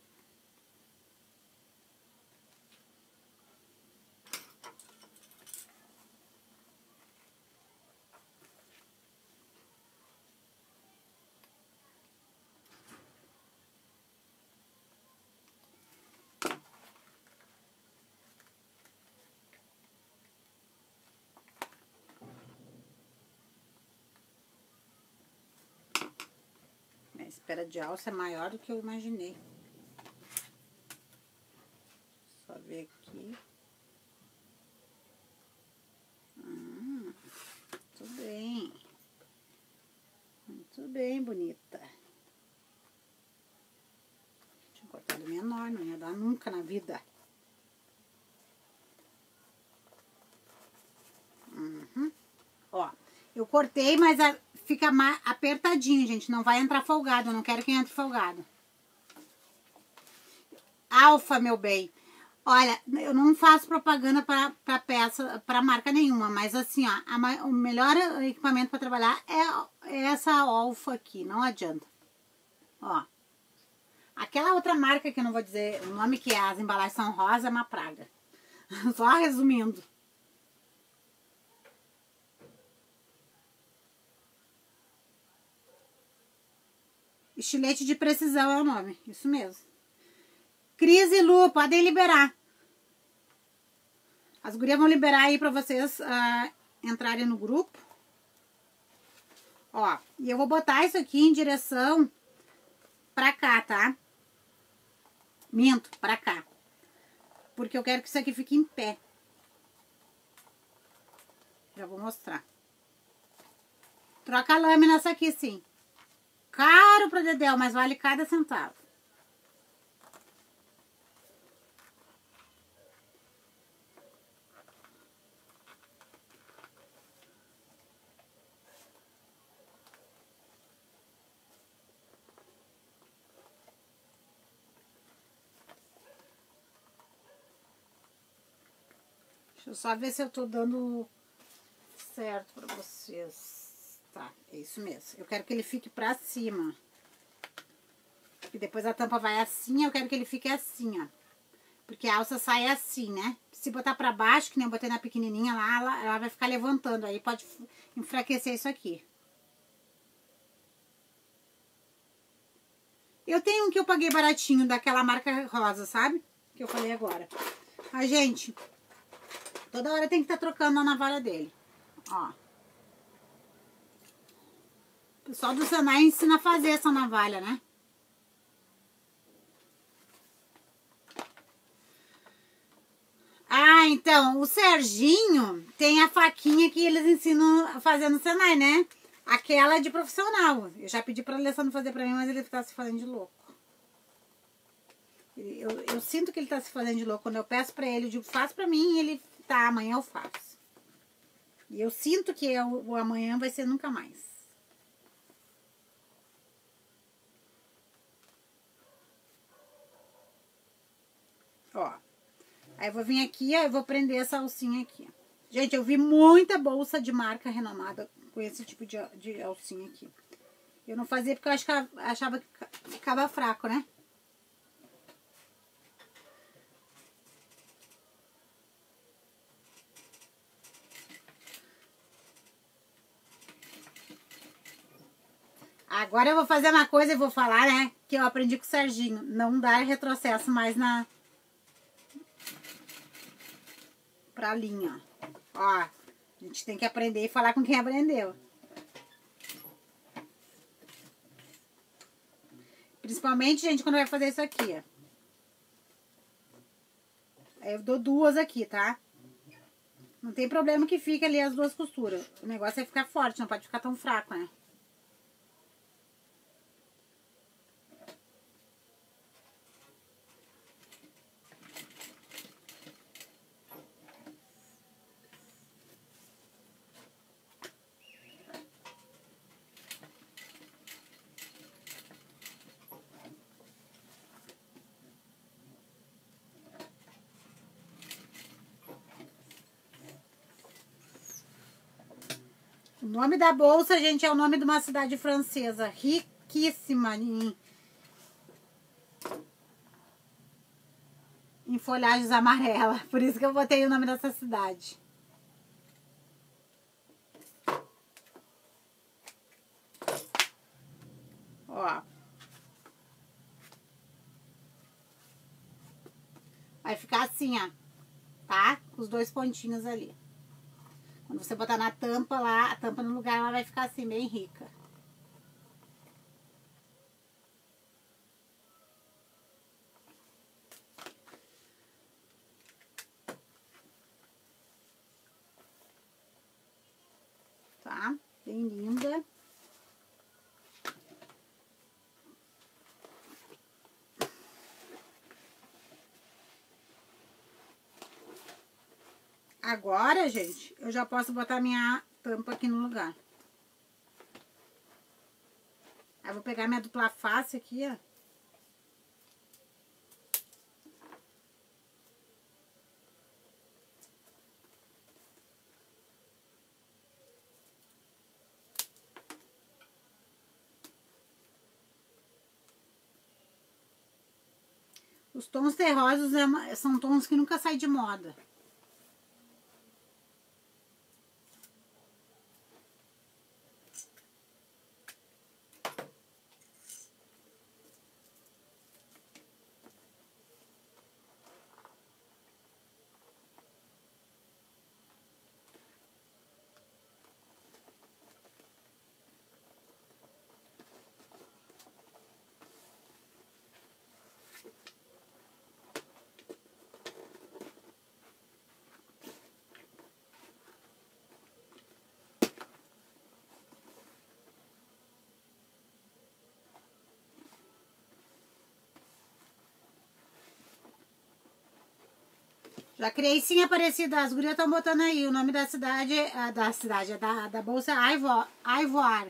A espera de alça é maior do que eu imaginei. Só ver aqui. Hum, muito bem. Muito bem, bonita. Tinha cortado menor, não ia dar nunca na vida. Uhum. Ó, eu cortei, mas a, fica mais apertadinho, gente. Não vai entrar folgado, eu não quero que entre folgado. Alfa, meu bem. Olha, eu não faço propaganda para peça, para marca nenhuma, mas assim, ó, a, o melhor equipamento para trabalhar é, é essa Alfa aqui, não adianta. Ó, aquela outra marca que eu não vou dizer o nome, que é as embalagens são rosa, é uma praga. Só resumindo. Estilete de precisão é o nome, isso mesmo. Cris e Lu, podem liberar. As gurias vão liberar aí pra vocês uh, entrarem no grupo. Ó, e eu vou botar isso aqui em direção pra cá, tá? Minto, pra cá. Porque eu quero que isso aqui fique em pé. Já vou mostrar. Troca a lâmina essa aqui, sim. Caro pra dedéu, mas vale cada centavo. Deixa eu só ver se eu tô dando certo pra vocês. Tá, é isso mesmo. Eu quero que ele fique pra cima. E depois a tampa vai assim, eu quero que ele fique assim, ó. Porque a alça sai assim, né? Se botar pra baixo, que nem eu botei na pequenininha lá, ela, ela vai ficar levantando. Aí pode enfraquecer isso aqui. Eu tenho um que eu paguei baratinho, daquela marca rosa, sabe? Que eu falei agora. A gente, toda hora tem que estar trocando a navalha dele. Ó. O pessoal do Senai ensina a fazer essa navalha, né? Ah, então, o Serginho tem a faquinha que eles ensinam a fazer no Senai, né? Aquela de profissional. Eu já pedi pra Alessandro fazer pra mim, mas ele tá se fazendo de louco. Eu, eu sinto que ele tá se fazendo de louco. Quando eu peço pra ele, eu digo, faz pra mim, e ele, tá, amanhã eu faço. E eu sinto que eu, o amanhã vai ser nunca mais. Ó. Aí eu vou vir aqui, ó, eu vou prender essa alcinha aqui. Gente, eu vi muita bolsa de marca renomada com esse tipo de, de alcinha aqui. Eu não fazia porque eu achava, achava que ficava fraco, né? Agora eu vou fazer uma coisa e vou falar, né? Que eu aprendi com o Serginho. Não dar retrocesso mais na... Pra linha. Ó, a gente tem que aprender e falar com quem aprendeu. Principalmente, gente, quando vai fazer isso aqui, ó. Aí eu dou duas aqui, tá? Não tem problema que fique ali as duas costuras. O negócio é ficar forte, não pode ficar tão fraco, né? O nome da bolsa, gente, é o nome de uma cidade francesa. Riquíssima em, em folhagens amarelas. Por isso que eu botei o nome dessa cidade. Ó. Vai ficar assim, ó. Tá? Com os dois pontinhos ali. Quando você botar na tampa lá, a tampa no lugar, ela vai ficar assim, bem rica. Tá? Bem linda. Agora, gente, eu já posso botar minha tampa aqui no lugar. Aí eu vou pegar minha dupla face aqui, ó. Os tons terrosos é uma, são tons que nunca saem de moda. Já criei sim Aparecida. As gurias estão botando aí. O nome da cidade, é, da cidade, da, da bolsa é Ivoar. Ivoar.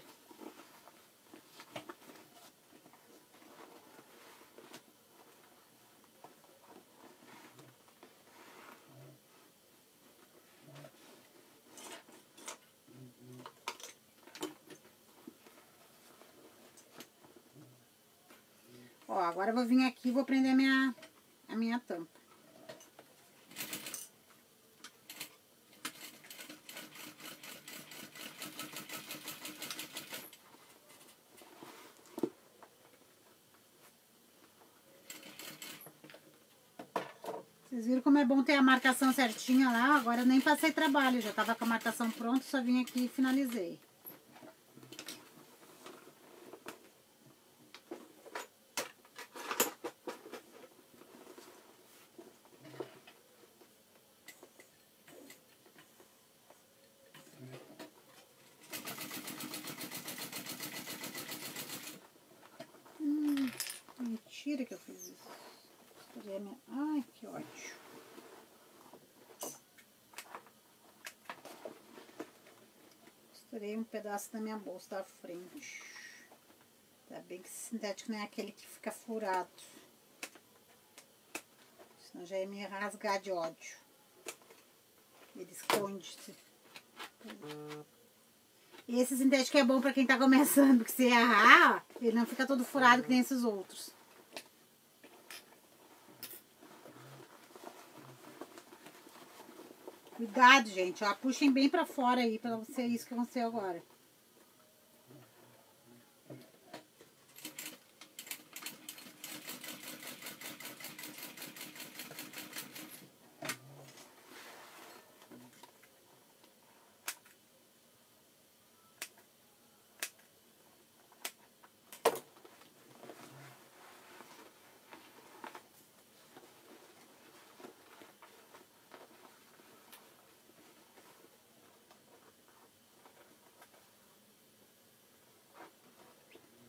Ó, agora eu vou vir aqui e vou prender a minha, a minha tampa. Vocês viram como é bom ter a marcação certinha lá? Agora eu nem passei trabalho, já tava com a marcação pronta, só vim aqui e finalizei. Hum, mentira que eu fiz isso. Ai, que ódio. Costurei um pedaço da minha bolsa da frente. Ainda bem que esse sintético não é aquele que fica furado. Senão já ia me rasgar de ódio. Ele esconde-se. E esse sintético é bom pra quem tá começando, porque se errar, ele não fica todo furado que nem esses outros. Cuidado, gente, ó, puxem bem pra fora aí, pra ser isso que aconteceu agora.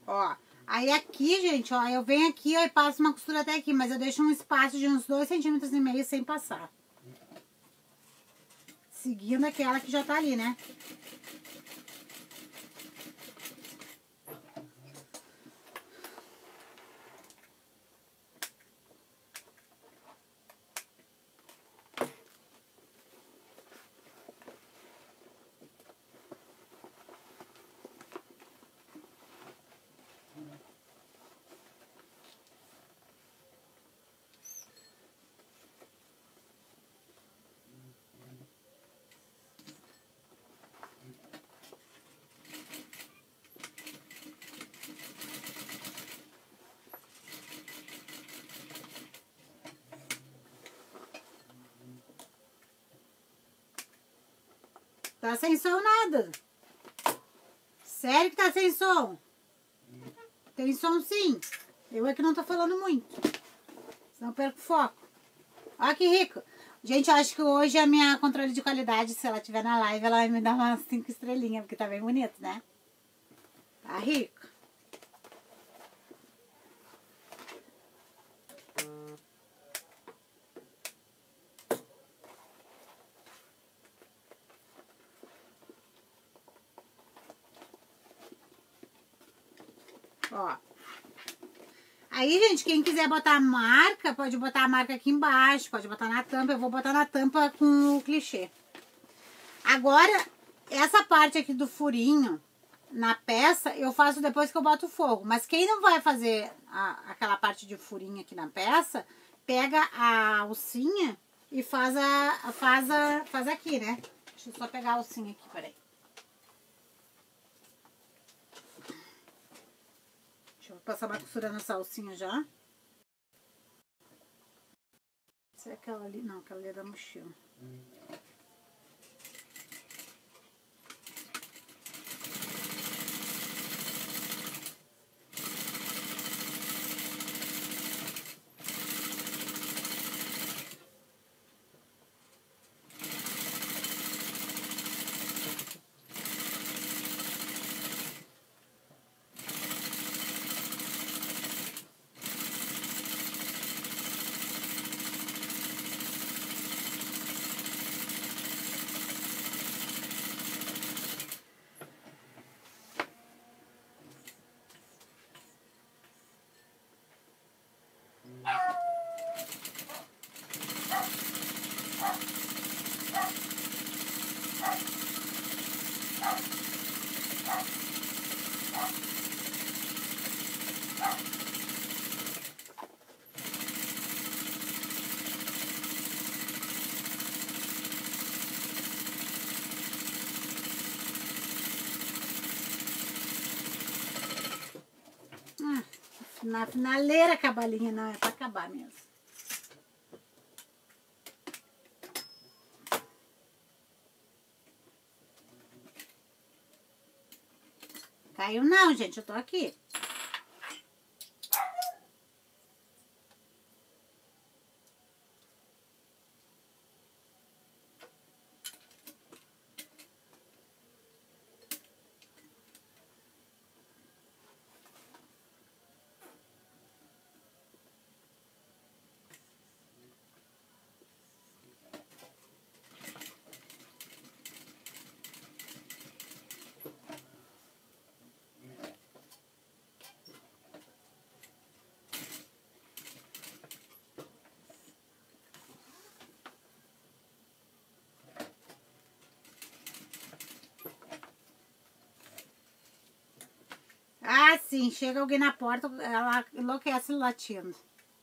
Ó, aí aqui, gente, ó, eu venho aqui ó, e passo uma costura até aqui, mas eu deixo um espaço de uns dois centímetros e meio sem passar. Seguindo aquela que já tá ali, né? Tá sem som nada. Sério que tá sem som? Tem som sim. Eu é que não tô falando muito. Senão eu perco o foco. Olha que rico. Gente, eu acho que hoje a minha controle de qualidade, se ela estiver na live, ela vai me dar umas cinco estrelinhas, porque tá bem bonito, né? Tá rico. Ó. Aí, gente, quem quiser botar a marca, pode botar a marca aqui embaixo, pode botar na tampa. Eu vou botar na tampa com o clichê. Agora, essa parte aqui do furinho na peça, eu faço depois que eu boto o fogo. Mas quem não vai fazer a, aquela parte de furinho aqui na peça, pega a alcinha e faz, a, faz, a, faz aqui, né? Deixa eu só pegar a alcinha aqui, peraí. Deixa eu passar uma costura nessa alcinha já. Essa é aquela ali? Não, aquela ali é da mochila. Na finaleira com a balinha, não, é pra acabar mesmo. Caiu não, gente, eu tô aqui. Ah, sim, chega alguém na porta, ela enlouquece latindo.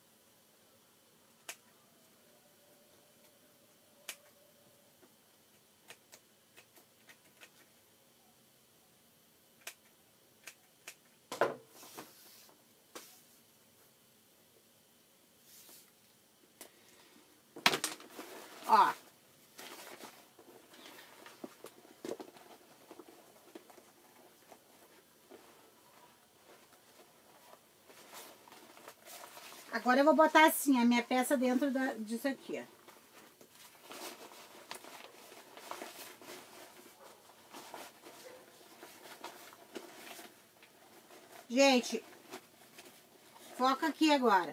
Ó. Agora eu vou botar assim a minha peça dentro da, disso aqui, ó. Gente, foca aqui agora.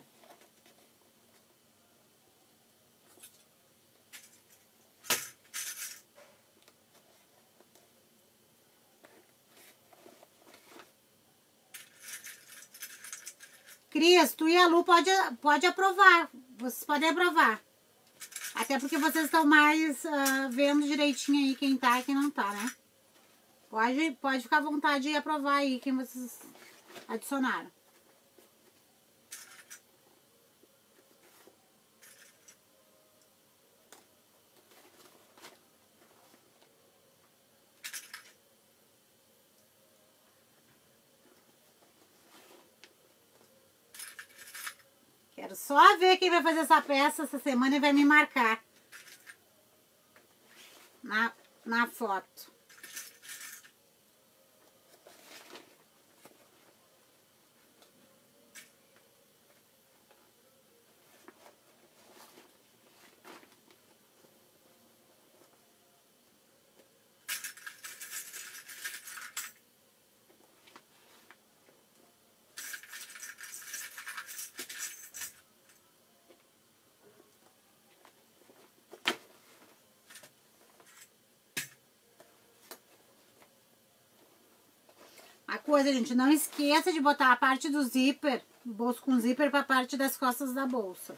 Cris, tu e a Lu pode, pode aprovar. Vocês podem aprovar. Até porque vocês estão mais uh, vendo direitinho aí quem tá e quem não tá, né? Pode, pode ficar à vontade de aprovar aí quem vocês adicionaram. Quero só ver quem vai fazer essa peça essa semana e vai me marcar na, na foto. A coisa, gente, não esqueça de botar a parte do zíper, bolso com zíper, pra parte das costas da bolsa.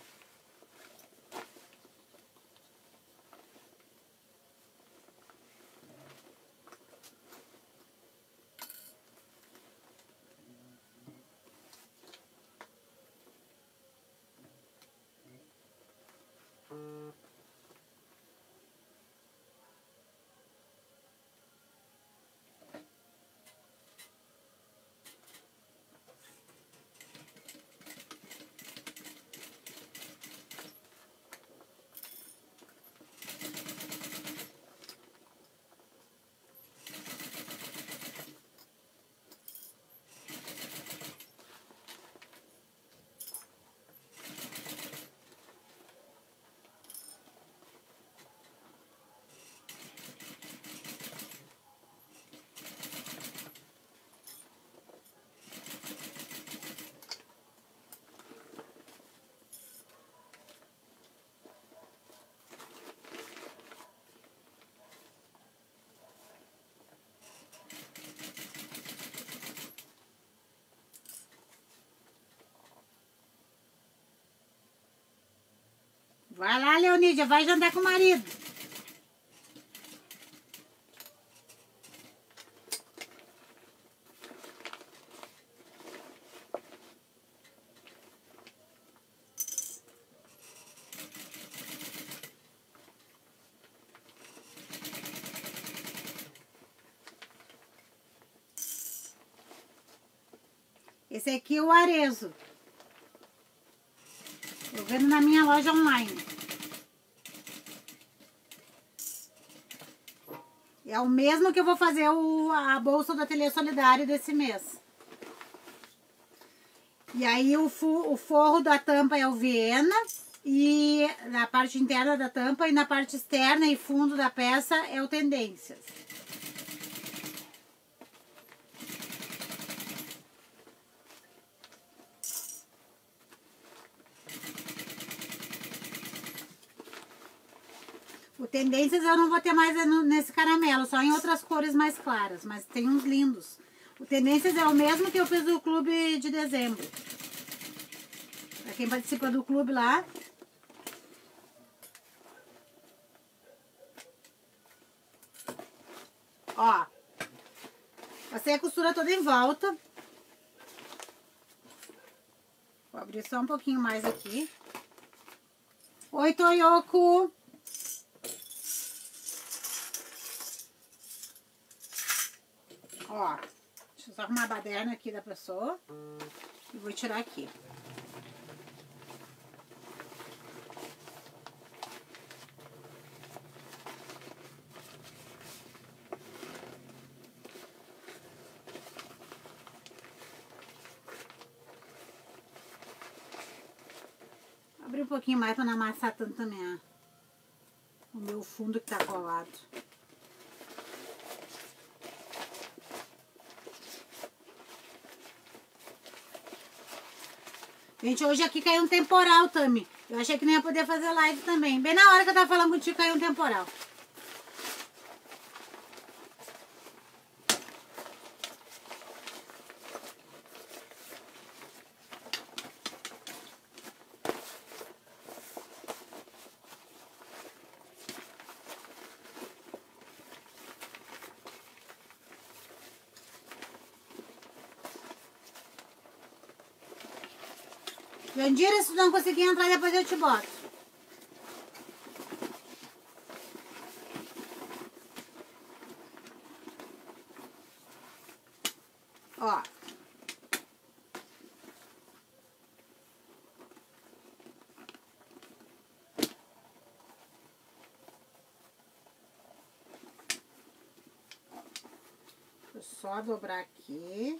Vai lá, Leonídia, vai jantar com o marido. Esse aqui é o Arezo. Tô vendo na minha loja online. É o mesmo que eu vou fazer o, a bolsa do Ateliê Solidário desse mês. E aí o, fu, o forro da tampa é o Viena. E na parte interna da tampa e na parte externa e fundo da peça é o Tendências. O Tendências eu não vou ter mais nesse caramelo, só em outras cores mais claras, mas tem uns lindos. O Tendências é o mesmo que eu fiz no clube de dezembro. Pra quem participa do clube lá. Ó. Passei a costura toda em volta. Vou abrir só um pouquinho mais aqui. Oi, Toyoko! Ó, deixa eu só arrumar a baderna aqui da pessoa. E vou tirar aqui. Vou abrir um pouquinho mais para não amassar tanto também a, o meu fundo que tá colado. Gente, hoje aqui caiu um temporal, Tami. Eu achei que nem ia poder fazer live também. Bem na hora que eu tava falando contigo, caiu um temporal. Jandira, se tu não conseguir entrar, depois eu te boto. Ó. Vou só dobrar aqui.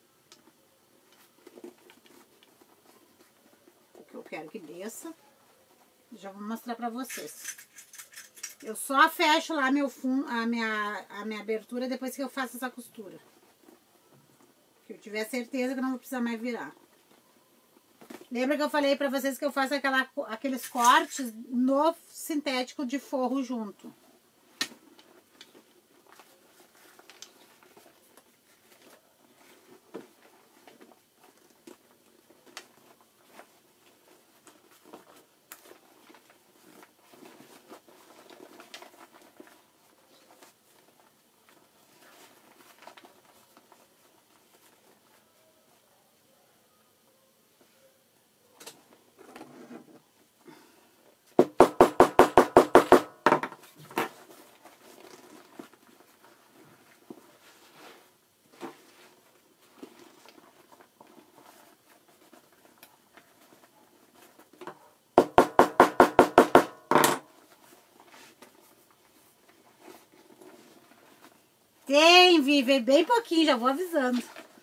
Eu quero que desça. Já vou mostrar pra vocês. Eu só fecho lá meu fundo, a minha, a minha abertura depois que eu faço essa costura. Que eu tiver certeza que eu não vou precisar mais virar. Lembra que eu falei pra vocês que eu faço aquela, aqueles cortes no sintético de forro junto. Tem, Vivi, bem pouquinho, já vou avisando.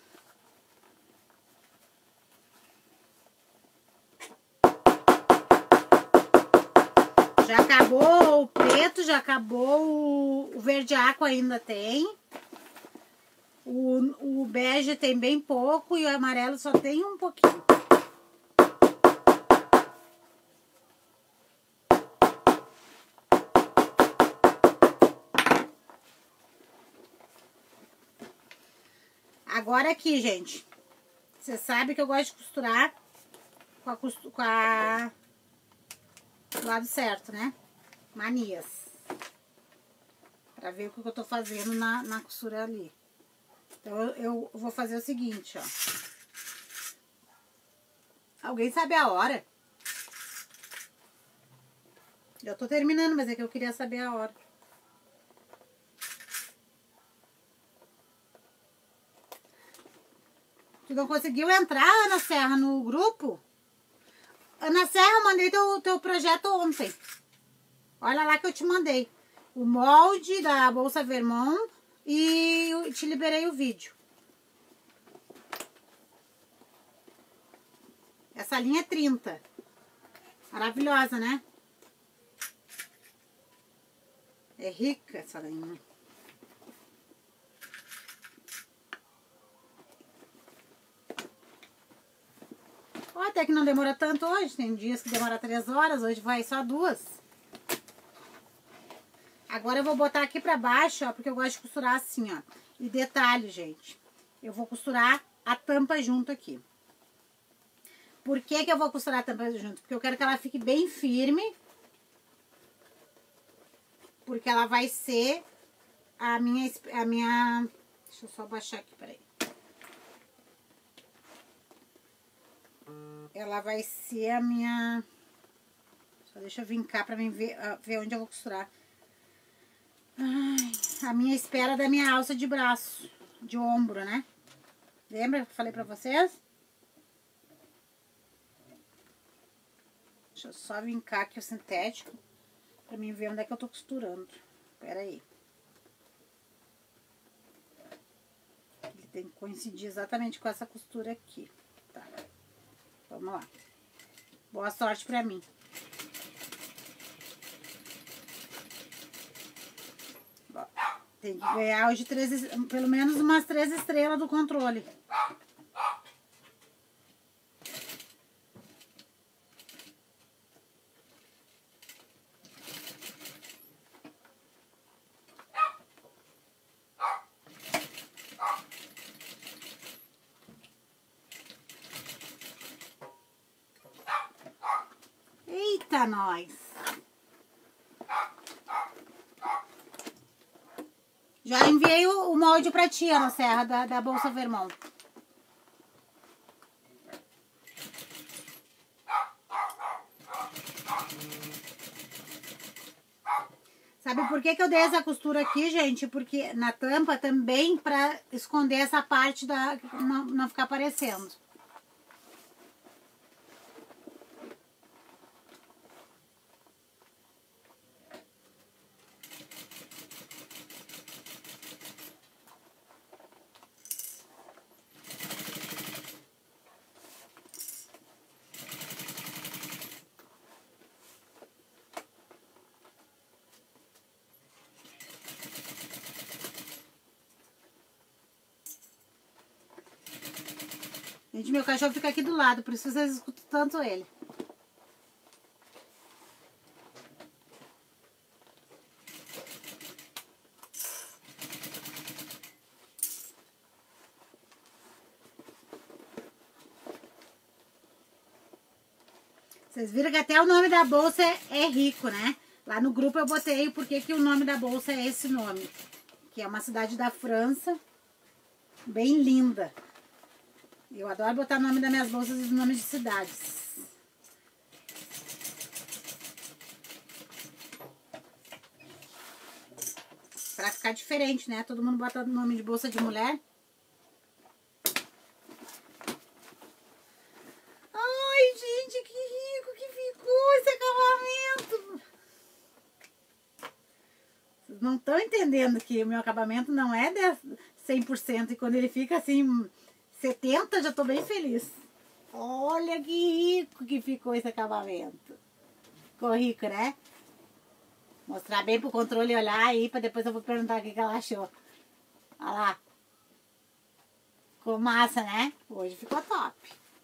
Já acabou o preto, já acabou o, o verde aqua ainda tem. O, o bege tem bem pouco e o amarelo só tem um pouquinho. Agora aqui, gente, você sabe que eu gosto de costurar com a, costu com a do lado certo, né? Manias. Pra ver o que eu tô fazendo na, na costura ali. Então, eu, eu vou fazer o seguinte, ó. Alguém sabe a hora? Eu tô terminando, mas é que eu queria saber a hora. Tu não conseguiu entrar, Ana Serra, no grupo? Ana Serra, eu mandei teu, teu projeto ontem. Olha lá que eu te mandei. O molde da bolsa Vermont e te liberei o vídeo. Essa linha é trinta. Maravilhosa, né? É rica essa linha. Ó, até que não demora tanto hoje. Tem dias que demora três horas, hoje vai só duas. Agora eu vou botar aqui pra baixo, ó, porque eu gosto de costurar assim, ó. E detalhe, gente, eu vou costurar a tampa junto aqui. Por que que eu vou costurar a tampa junto? Porque eu quero que ela fique bem firme. Porque ela vai ser a minha... A minha... Deixa eu só baixar aqui, peraí. Ela vai ser a minha... Só deixa eu vincar pra mim ver, ver onde eu vou costurar. Ai, a minha espera da minha alça de braço, de ombro, né? Lembra que eu falei pra vocês? Deixa eu só vincar aqui o sintético pra mim ver onde é que eu tô costurando. Pera aí. Ele tem que coincidir exatamente com essa costura aqui. Tá. Vamos lá. Boa sorte pra mim. Tem que ganhar hoje três, pelo menos umas três estrelas do controle. Eita, nós! Já enviei o, o molde pra tia na Serra da, da Bolsa Vermont. Sabe por que que eu dei essa costura aqui, gente? Porque na tampa também pra esconder essa parte da... não, não ficar aparecendo. Gente, meu cachorro fica aqui do lado, por isso vocês escutam tanto ele. Vocês viram que até o nome da bolsa é, é rico, né? Lá no grupo eu botei porque que o nome da bolsa é esse nome. Que é uma cidade da França, bem linda. Eu adoro botar o nome das minhas bolsas e os nomes de cidades. Pra ficar diferente, né? Todo mundo bota o nome de bolsa de mulher. Ai, gente, que rico que ficou esse acabamento. Vocês não estão entendendo que o meu acabamento não é de cem por cento. E quando ele fica assim... setenta, já tô bem feliz. Olha que rico que ficou esse acabamento. Ficou rico, né? Mostrar bem pro controle olhar aí, pra depois eu vou perguntar o que, que ela achou. Olha lá. Ficou massa, né? Hoje ficou top.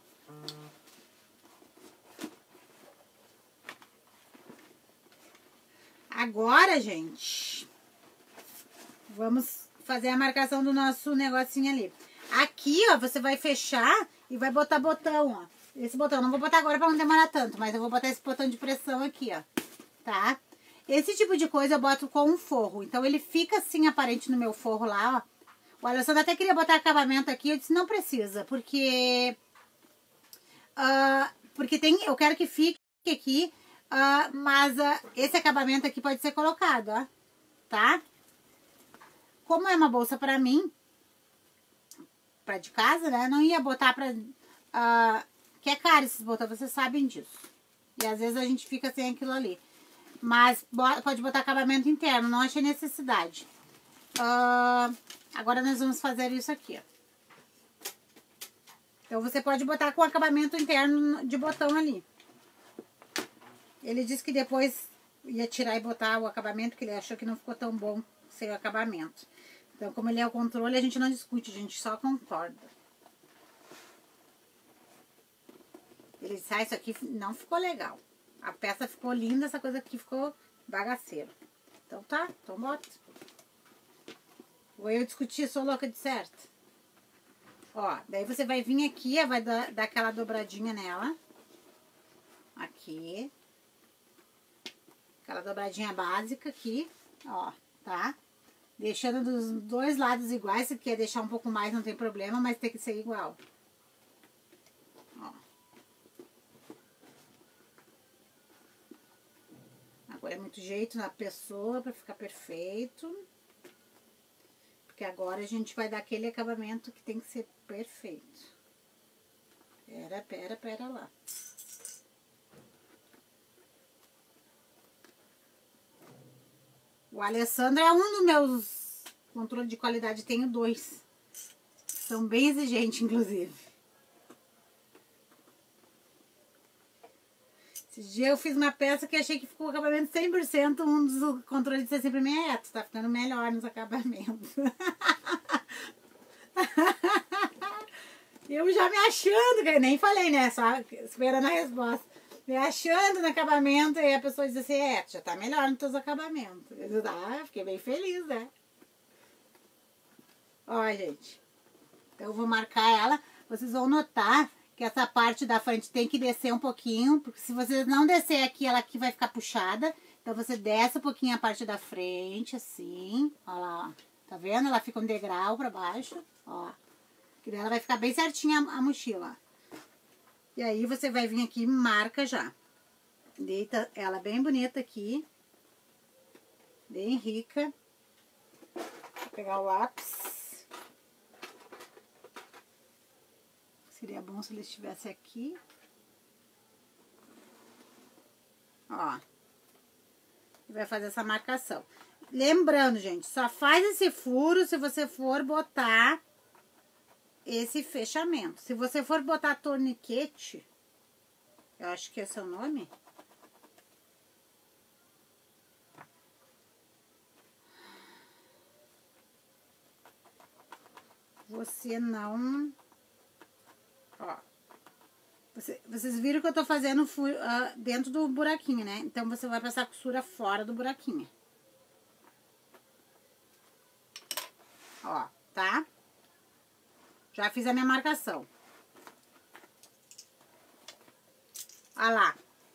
Agora, gente, vamos fazer a marcação do nosso negocinho ali. Aqui, ó, você vai fechar e vai botar botão, ó. Esse botão, não vou botar agora pra não demorar tanto, mas eu vou botar esse botão de pressão aqui, ó. Tá? Esse tipo de coisa eu boto com um forro. Então, ele fica assim, aparente no meu forro lá, ó. O Alessandro até queria botar acabamento aqui, eu disse, não precisa, porque... Uh, porque tem, eu quero que fique aqui, uh, mas uh, esse acabamento aqui pode ser colocado, ó. Tá? Como é uma bolsa pra mim... pra de casa, né? Não ia botar pra... Uh, que é caro esses botões, vocês sabem disso. E às vezes a gente fica sem aquilo ali. Mas pode botar acabamento interno, não achei necessidade. Uh, agora nós vamos fazer isso aqui, ó. Então você pode botar com acabamento interno de botão ali. Ele disse que depois ia tirar e botar o acabamento, que ele achou que não ficou tão bom sem o acabamento. Então, como ele é o controle, a gente não discute, a gente só concorda. Ele disse, ah, isso aqui não ficou legal. A peça ficou linda, essa coisa aqui ficou bagaceira. Então tá, então bota. Vou eu discutir, sou louca de certo. Ó, daí você vai vir aqui, ó, vai dar, dar aquela dobradinha nela. Aqui. Aquela dobradinha básica aqui, ó, tá? Deixando dos dois lados iguais, se quer deixar um pouco mais não tem problema, mas tem que ser igual. Ó. Agora é muito jeito na pessoa pra ficar perfeito. Porque agora a gente vai dar aquele acabamento que tem que ser perfeito. Pera, pera, pera lá. O Alessandro é um dos meus controles de qualidade, tenho dois. São bem exigentes, inclusive. Esse dia eu fiz uma peça que achei que ficou o acabamento cem por cento, um dos controles disse assim pra mim, é, tu tá ficando melhor nos acabamentos. Eu já me achando, que eu nem falei, né, só esperando a resposta. Me achando no acabamento, e a pessoa diz assim, é, já tá melhor nos teus acabamentos. Eu disse, ah, fiquei bem feliz, né? Ó, gente. Então eu vou marcar ela. Vocês vão notar que essa parte da frente tem que descer um pouquinho, porque se você não descer aqui, ela aqui vai ficar puxada. Então, você desce um pouquinho a parte da frente, assim, ó lá, ó. Tá vendo? Ela fica um degrau pra baixo, ó. Que daí ela vai ficar bem certinha a, a mochila. E aí, você vai vir aqui e marca já. Deita ela bem bonita aqui. Bem rica. Vou pegar o lápis. Seria bom se ele estivesse aqui. Ó. E vai fazer essa marcação. Lembrando, gente, só faz esse furo se você for botar esse fechamento. Se você for botar torniquete, eu acho que esse é o nome. Você não... Ó. Você, vocês viram que eu tô fazendo furo, uh, dentro do buraquinho, né? Então, você vai passar a costura fora do buraquinho. Ó, tá? Já fiz a minha marcação. Olha lá.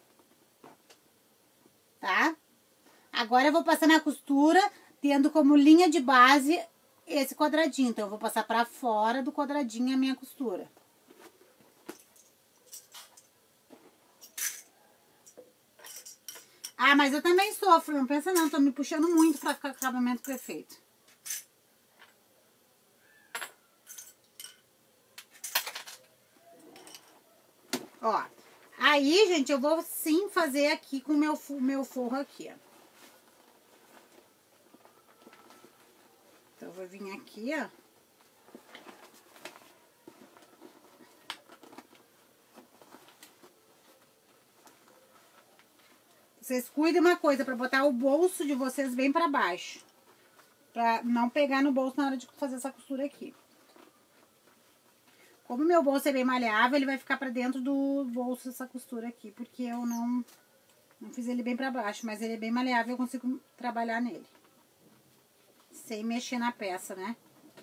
Tá? Agora eu vou passar minha costura tendo como linha de base esse quadradinho. Então, eu vou passar pra fora do quadradinho a minha costura. Ah, mas eu também sofro. Não pensa não, tô me puxando muito pra ficar com o acabamento perfeito. Ó, aí, gente, eu vou sim fazer aqui com o meu, meu forro aqui, ó. Então, eu vou vir aqui, ó. Vocês cuidem uma coisa, pra botar o bolso de vocês bem pra baixo. Pra não pegar no bolso na hora de fazer essa costura aqui. Como o meu bolso é bem maleável, ele vai ficar pra dentro do bolso essa costura aqui. Porque eu não, não fiz ele bem pra baixo, mas ele é bem maleável, eu consigo trabalhar nele. Sem mexer na peça, né?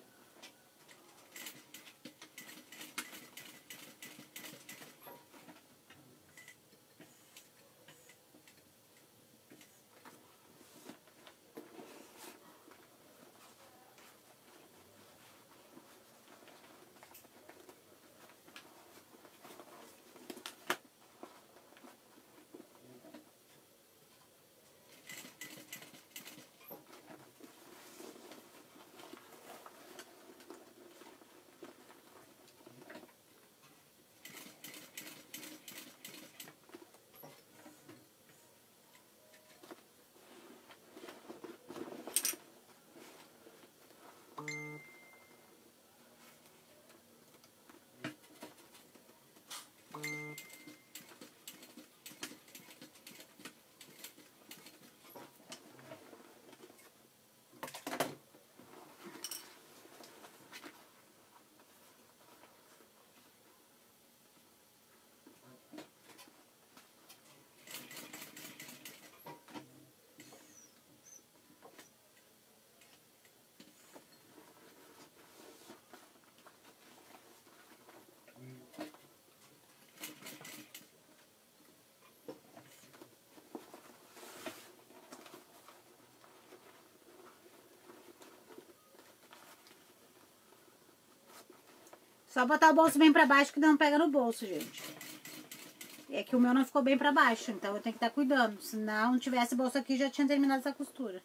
Só botar o bolso bem pra baixo que não pega no bolso, gente. É que o meu não ficou bem pra baixo, então eu tenho que estar cuidando. Se não tivesse bolso aqui, já tinha terminado essa costura.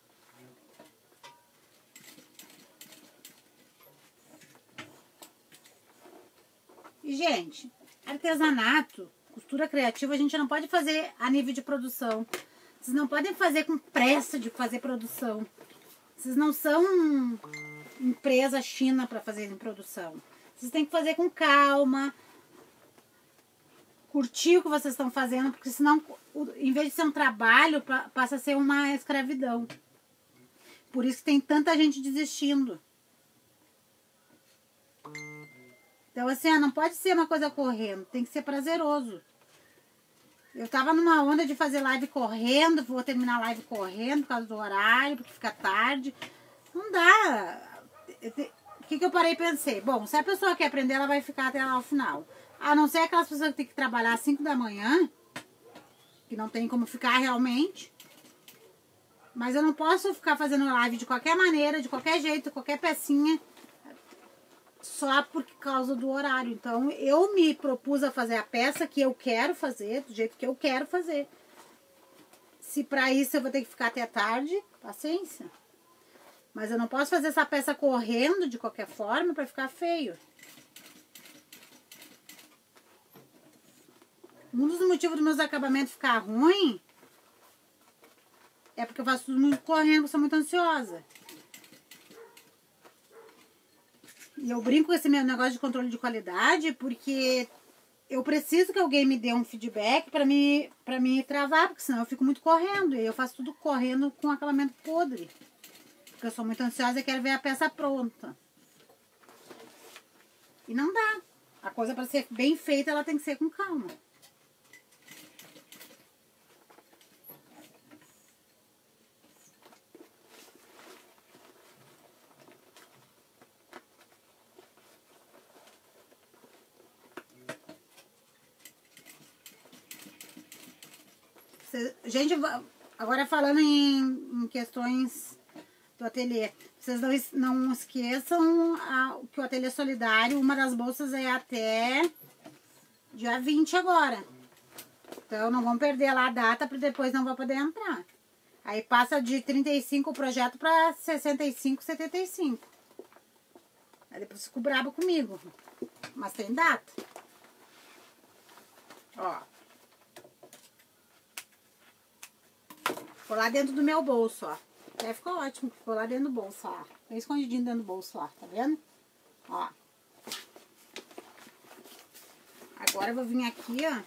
E, gente, artesanato, costura criativa, a gente não pode fazer a nível de produção. Vocês não podem fazer com pressa de fazer produção. Vocês não são empresa China para fazer em produção. Vocês têm que fazer com calma, curtir o que vocês estão fazendo, porque senão, em vez de ser um trabalho, passa a ser uma escravidão. Por isso que tem tanta gente desistindo. Então, assim, não pode ser uma coisa correndo, tem que ser prazeroso. Eu tava numa onda de fazer live correndo, vou terminar a live correndo por causa do horário, porque fica tarde. Não dá. que, que eu parei e pensei? Bom, se a pessoa quer aprender, ela vai ficar até lá o final. A não ser aquelas pessoas que tem que trabalhar às cinco da manhã, que não tem como ficar realmente. Mas eu não posso ficar fazendo live de qualquer maneira, de qualquer jeito, qualquer pecinha, só por causa do horário. Então, eu me propus a fazer a peça que eu quero fazer, do jeito que eu quero fazer. Se pra isso eu vou ter que ficar até tarde, paciência. Mas eu não posso fazer essa peça correndo de qualquer forma pra ficar feio. Um dos motivos dos meus acabamentos ficar ruim é porque eu faço tudo muito correndo, sou muito ansiosa. E eu brinco com esse meu negócio de controle de qualidade porque eu preciso que alguém me dê um feedback pra me, pra me travar, porque senão eu fico muito correndo. E eu faço tudo correndo com acabamento podre. Porque eu sou muito ansiosa e quero ver a peça pronta. E não dá. A coisa para ser bem feita, ela tem que ser com calma. Gente, agora falando em, em questões do ateliê, vocês não, não esqueçam a, que o ateliê solidário, uma das bolsas é até dia vinte agora. Então não vão perder lá a data, porque depois não vão poder entrar. Aí passa de trinta e cinco o projeto para sessenta e cinco, setenta e cinco. Aí depois ficou brabo comigo. Mas tem data. Ó. Ficou lá dentro do meu bolso, ó. Até ficou ótimo, ficou lá dentro do bolso, ó. Bem escondidinho dentro do bolso lá, tá vendo? Ó. Agora eu vou vir aqui, ó.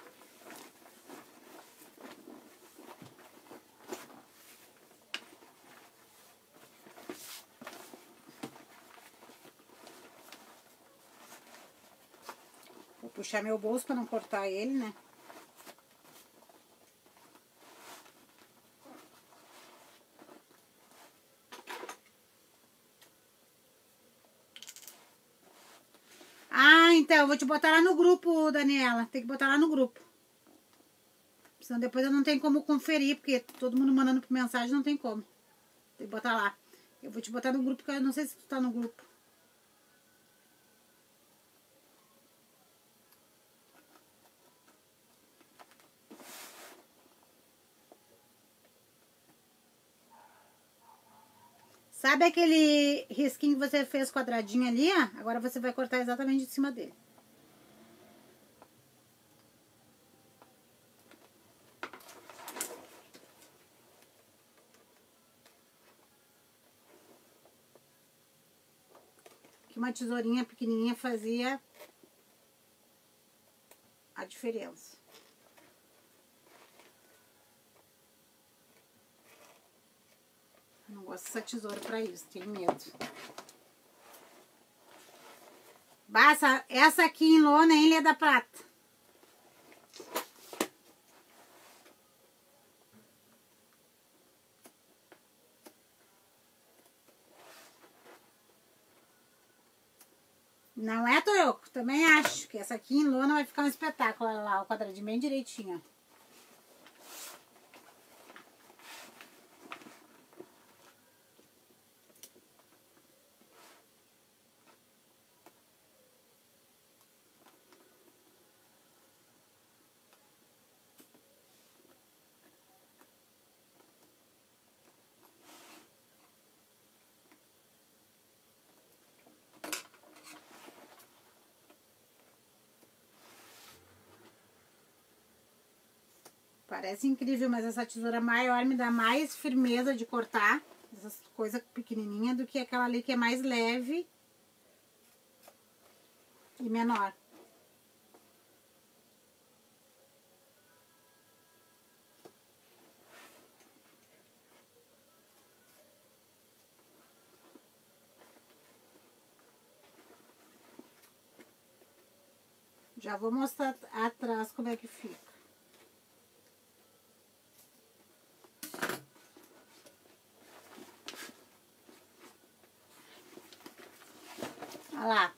Vou puxar meu bolso pra não cortar ele, né? Então, eu vou te botar lá no grupo, Daniela. Tem que botar lá no grupo. Senão depois eu não tenho como conferir, porque todo mundo mandando por mensagem não tem como. Tem que botar lá. Eu vou te botar no grupo, porque eu não sei se tu tá no grupo. Sabe aquele risquinho que você fez quadradinho ali, ó? Agora você vai cortar exatamente em cima dele. Que uma tesourinha pequenininha fazia a diferença. Não gosto dessa tesoura pra isso, tenho medo. Basta, essa aqui em lona, hein, Ilha da Prata? Não é, Toyoko? Também acho que essa aqui em lona vai ficar um espetáculo. Olha lá, o quadradinho bem direitinho, ó. Parece incrível, mas essa tesoura maior me dá mais firmeza de cortar essas coisas pequenininhas do que aquela ali que é mais leve e menor. Já vou mostrar atrás como é que fica. Olha lá.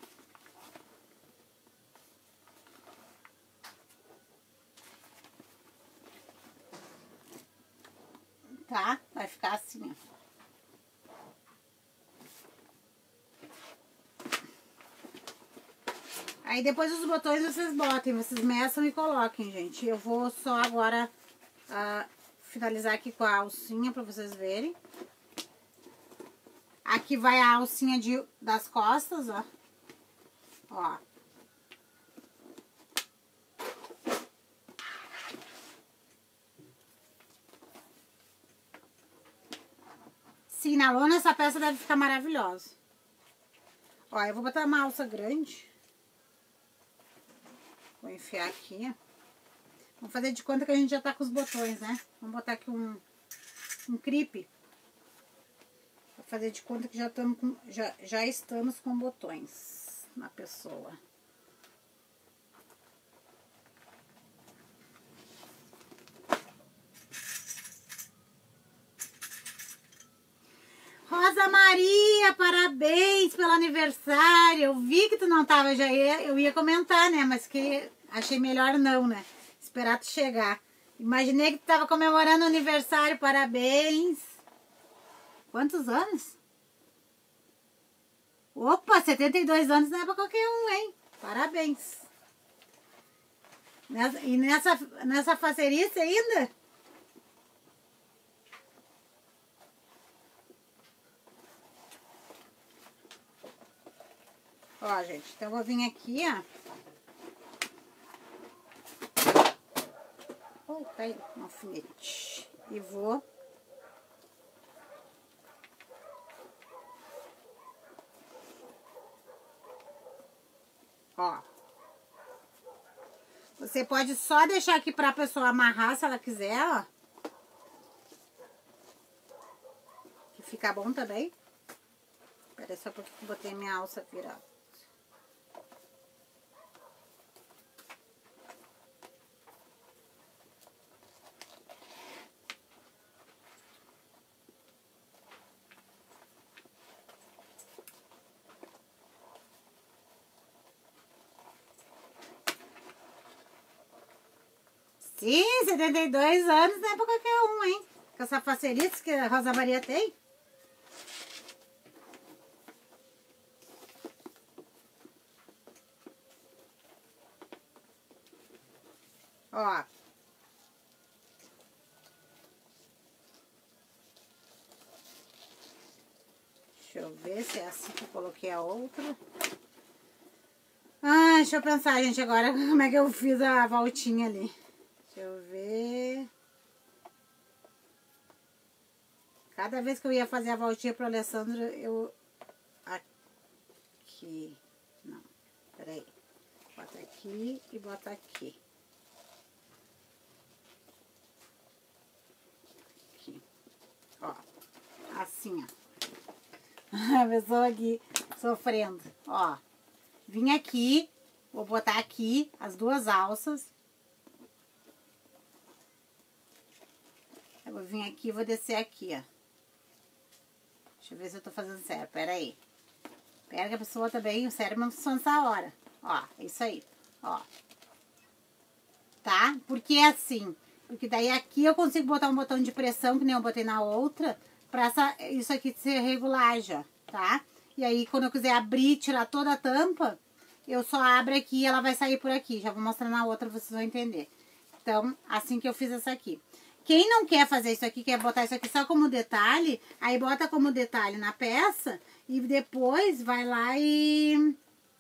Tá? Vai ficar assim, ó. Aí depois os botões vocês botem, vocês meçam e coloquem, gente. Eu vou só agora uh, finalizar aqui com a alcinha pra vocês verem. Aqui vai a alcinha de, das costas, ó. Ó. Sim, na lona essa peça deve ficar maravilhosa. Ó, eu vou botar uma alça grande. Vou enfiar aqui. Vamos fazer de conta que a gente já tá com os botões, né? Vamos botar aqui um, um clipe. Vou fazer de conta que já estamos com, já, já estamos com botões na pessoa. Rosa Maria, parabéns pelo aniversário. Eu vi que tu não tava, já ia, eu ia comentar, né? Mas que achei melhor não, né? Esperar tu chegar. Imaginei que tu tava comemorando o aniversário, parabéns. Quantos anos? Opa, setenta e dois anos não é pra qualquer um, hein? Parabéns. Nessa, e nessa, nessa facerice ainda? Ó, gente, então eu vou vir aqui, ó. Oi, caiu um alfinete. E vou... Ó. Você pode só deixar aqui pra pessoa amarrar, se ela quiser, ó. Que fica bom também. Espera só porque eu botei minha alça virada. Sim, setenta e dois anos não é pra qualquer um, hein? Com essa facerice que a Rosa Maria tem. Ó. Deixa eu ver se é assim que eu coloquei a outra. Ah, deixa eu pensar, gente, agora como é que eu fiz a voltinha ali. Deixa eu ver. Cada vez que eu ia fazer a voltinha pro Alessandro, eu... Aqui. Não, peraí. Bota aqui e bota aqui. Aqui. Ó. Assim, ó. A pessoa aqui sofrendo. Ó. Vim aqui. Vou botar aqui as duas alças. Eu vou vir aqui e vou descer aqui, ó. Deixa eu ver se eu tô fazendo certo. Pera aí. Pera que a pessoa também, o cérebro não funciona essa hora. Ó, é isso aí. Ó. Tá? Porque é assim. Porque daí aqui eu consigo botar um botão de pressão, que nem eu botei na outra, pra essa, isso aqui ser regulagem, tá? E aí, quando eu quiser abrir, tirar toda a tampa, eu só abro aqui e ela vai sair por aqui. Já vou mostrar na outra, vocês vão entender. Então, assim que eu fiz essa aqui. Quem não quer fazer isso aqui, quer botar isso aqui só como detalhe, aí bota como detalhe na peça e depois vai lá e...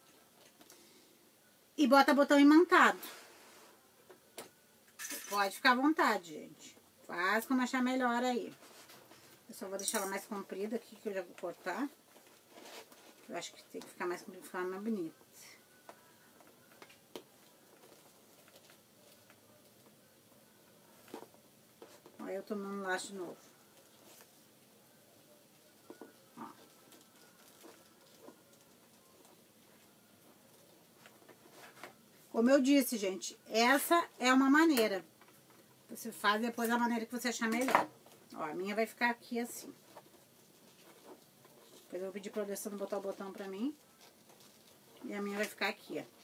E bota botão imantado. Pode ficar à vontade, gente. Faz como achar melhor aí. Eu só vou deixar ela mais comprida aqui, que eu já vou cortar. Eu acho que tem que ficar mais comprida, ficar mais bonita. Olha eu tomando laço de novo. Ó. Como eu disse, gente, essa é uma maneira. Você faz depois a maneira que você achar melhor. Ó, a minha vai ficar aqui assim. Depois eu vou pedir pra Alessandro botar o botão pra mim. E a minha vai ficar aqui, ó.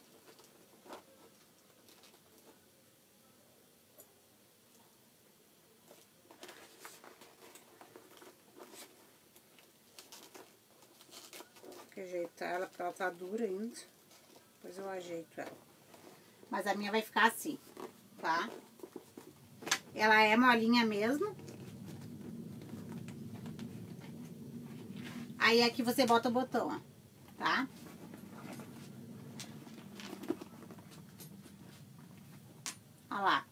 Vou ajeitar ela, porque ela tá dura ainda. Depois eu ajeito ela. Mas a minha vai ficar assim, tá? Ela é molinha mesmo. Aí aqui você bota o botão, ó, tá? Olha lá.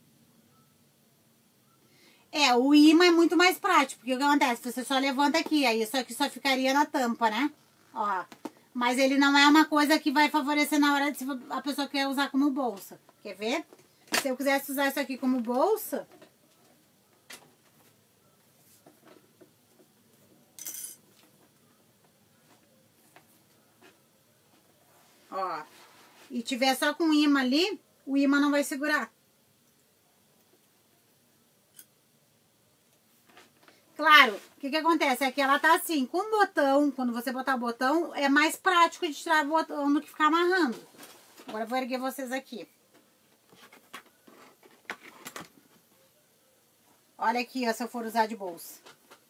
É, o imã é muito mais prático, porque o que acontece? Você só levanta aqui, aí isso aqui só ficaria na tampa, né? Ó, mas ele não é uma coisa que vai favorecer na hora de se a pessoa quer usar como bolsa. Quer ver? Se eu quisesse usar isso aqui como bolsa... Ó, e tiver só com o imã ali, o imã não vai segurar. Claro, o que que acontece? É que ela tá assim, com o botão, quando você botar o botão, é mais prático de tirar o botão do que ficar amarrando. Agora eu vou erguer vocês aqui. Olha aqui, ó, se eu for usar de bolsa.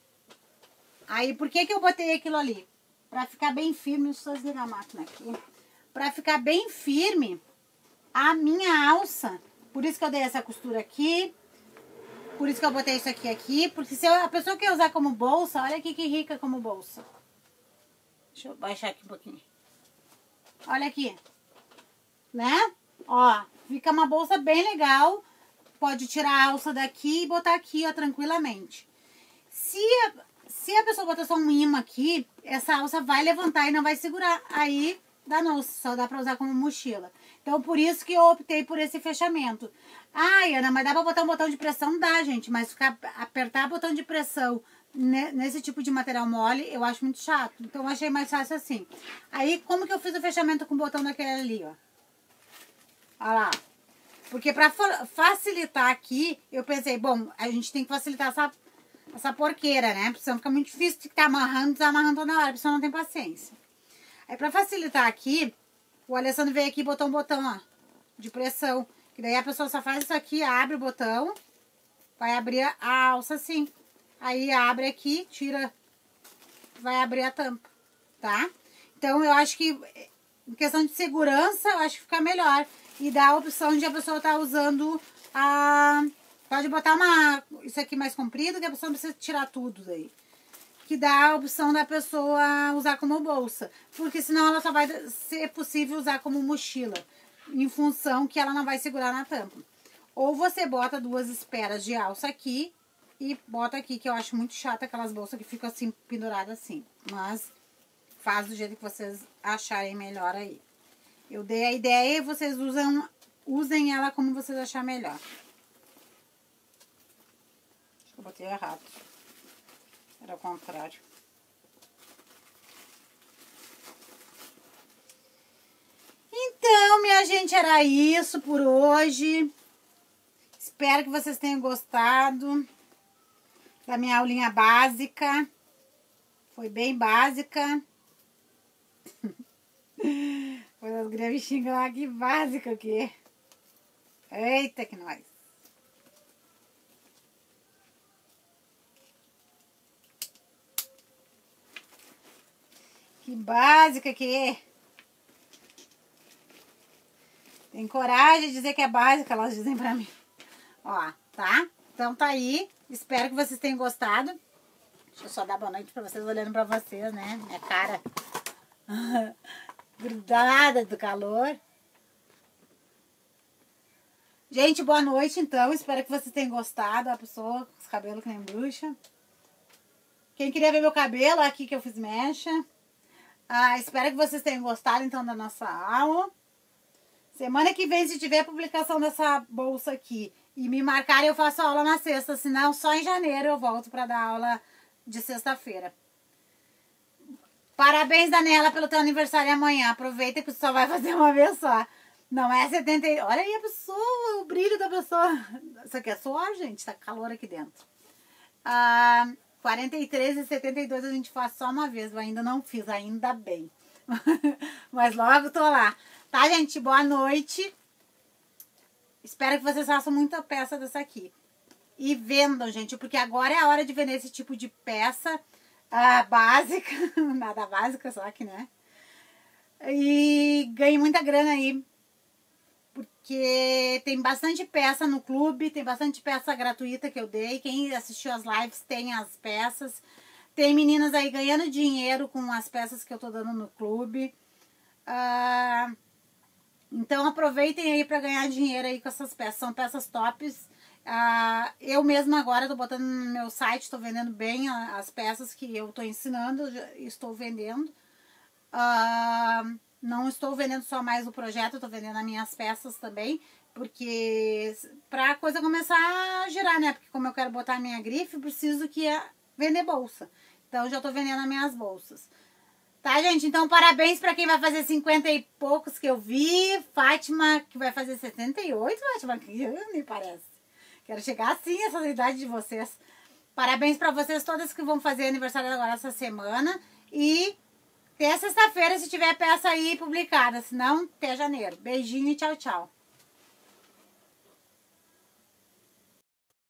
Aí, por que que eu botei aquilo ali? Pra ficar bem firme, deixa eu só desligar a máquina aqui. Pra ficar bem firme a minha alça. Por isso que eu dei essa costura aqui. Por isso que eu botei isso aqui aqui. Porque se eu, a pessoa quer usar como bolsa, olha aqui que rica como bolsa. Deixa eu baixar aqui um pouquinho. Olha aqui. Né? Ó, fica uma bolsa bem legal. Pode tirar a alça daqui e botar aqui, ó, tranquilamente. Se a, se a pessoa botar só um imã aqui, essa alça vai levantar e não vai segurar. Aí... danou, só dá pra usar como mochila. Então, por isso que eu optei por esse fechamento. Ai, Ana, mas dá pra botar um botão de pressão? Dá, gente. Mas ficar, apertar botão de pressão nesse tipo de material mole, eu acho muito chato. Então, eu achei mais fácil assim. Aí, como que eu fiz o fechamento com o botão daquele ali, ó? Olha lá. Porque pra facilitar aqui, eu pensei, bom, a gente tem que facilitar essa, essa porqueira, né? Porque senão fica muito difícil de estar amarrando, desamarrando toda hora, porque senão não tem paciência. Aí, pra facilitar aqui, o Alessandro veio aqui e botou um botão, ó, de pressão. Que daí a pessoa só faz isso aqui, abre o botão, vai abrir a alça assim. Aí abre aqui, tira, vai abrir a tampa, tá? Então, eu acho que, em questão de segurança, eu acho que fica melhor. E dá a opção de a pessoa estar usando a... Pode botar uma... Isso aqui mais comprido, que a pessoa não precisa tirar tudo daí. Que dá a opção da pessoa usar como bolsa. Porque senão ela só vai ser possível usar como mochila. Em função que ela não vai segurar na tampa. Ou você bota duas esperas de alça aqui e bota aqui, que eu acho muito chata aquelas bolsas que ficam assim, penduradas assim. Mas faz do jeito que vocês acharem melhor aí. Eu dei a ideia e vocês usam, usem ela como vocês acharem melhor. Acho que eu botei errado. Era o contrário. Então, minha gente, era isso por hoje. Espero que vocês tenham gostado da minha aulinha básica. Foi bem básica. Foi as gurias me xingam lá, que básica o quê? Eita, que nós. Que básica que é. Tem coragem de dizer que é básica, elas dizem pra mim. Ó, tá? Então tá aí. Espero que vocês tenham gostado. Deixa eu só dar boa noite pra vocês, olhando pra vocês, né? Minha cara grudada do calor. Gente, boa noite, então. Espero que vocês tenham gostado. A pessoa com os cabelos que nem bruxa. Quem queria ver meu cabelo, aqui que eu fiz mecha. Ah, espero que vocês tenham gostado, então, da nossa aula. Semana que vem, se tiver publicação dessa bolsa aqui e me marcarem, eu faço aula na sexta. Senão, só em janeiro eu volto para dar aula de sexta-feira. Parabéns, Daniela, pelo teu aniversário amanhã. Aproveita que tu só vai fazer uma vez só. Não é setenta... Olha aí a pessoa, o brilho da pessoa. Isso aqui é suor, gente. Tá calor aqui dentro. Ah, quarenta e três e setenta e dois a gente faz só uma vez. Eu ainda não fiz, ainda bem. Mas logo tô lá. Tá, gente? Boa noite. Espero que vocês façam muita peça dessa aqui. E vendam, gente, porque agora é a hora de vender esse tipo de peça uh, básica. Nada básica, só que, né? E ganhe muita grana aí. Porque tem bastante peça no clube, tem bastante peça gratuita que eu dei. Quem assistiu as lives tem as peças. Tem meninas aí ganhando dinheiro com as peças que eu tô dando no clube. Uh, então aproveitem aí para ganhar dinheiro aí com essas peças. São peças tops. Uh, eu mesma agora tô botando no meu site, tô vendendo bem as peças que eu tô ensinando, já estou vendendo. Uh, não estou vendendo só mais o projeto, eu tô vendendo as minhas peças também. Porque pra coisa começar a girar, né? Porque como eu quero botar a minha grife, preciso que é vender bolsa. Então já tô vendendo as minhas bolsas. Tá, gente? Então parabéns pra quem vai fazer cinquenta e poucos que eu vi. Fátima, que vai fazer setenta e oito, Fátima, que me parece. Quero chegar assim, essa idade de vocês. Parabéns pra vocês todas que vão fazer aniversário agora essa semana. E até sexta-feira se tiver peça aí publicada. Se não, até janeiro. Beijinho e tchau, tchau.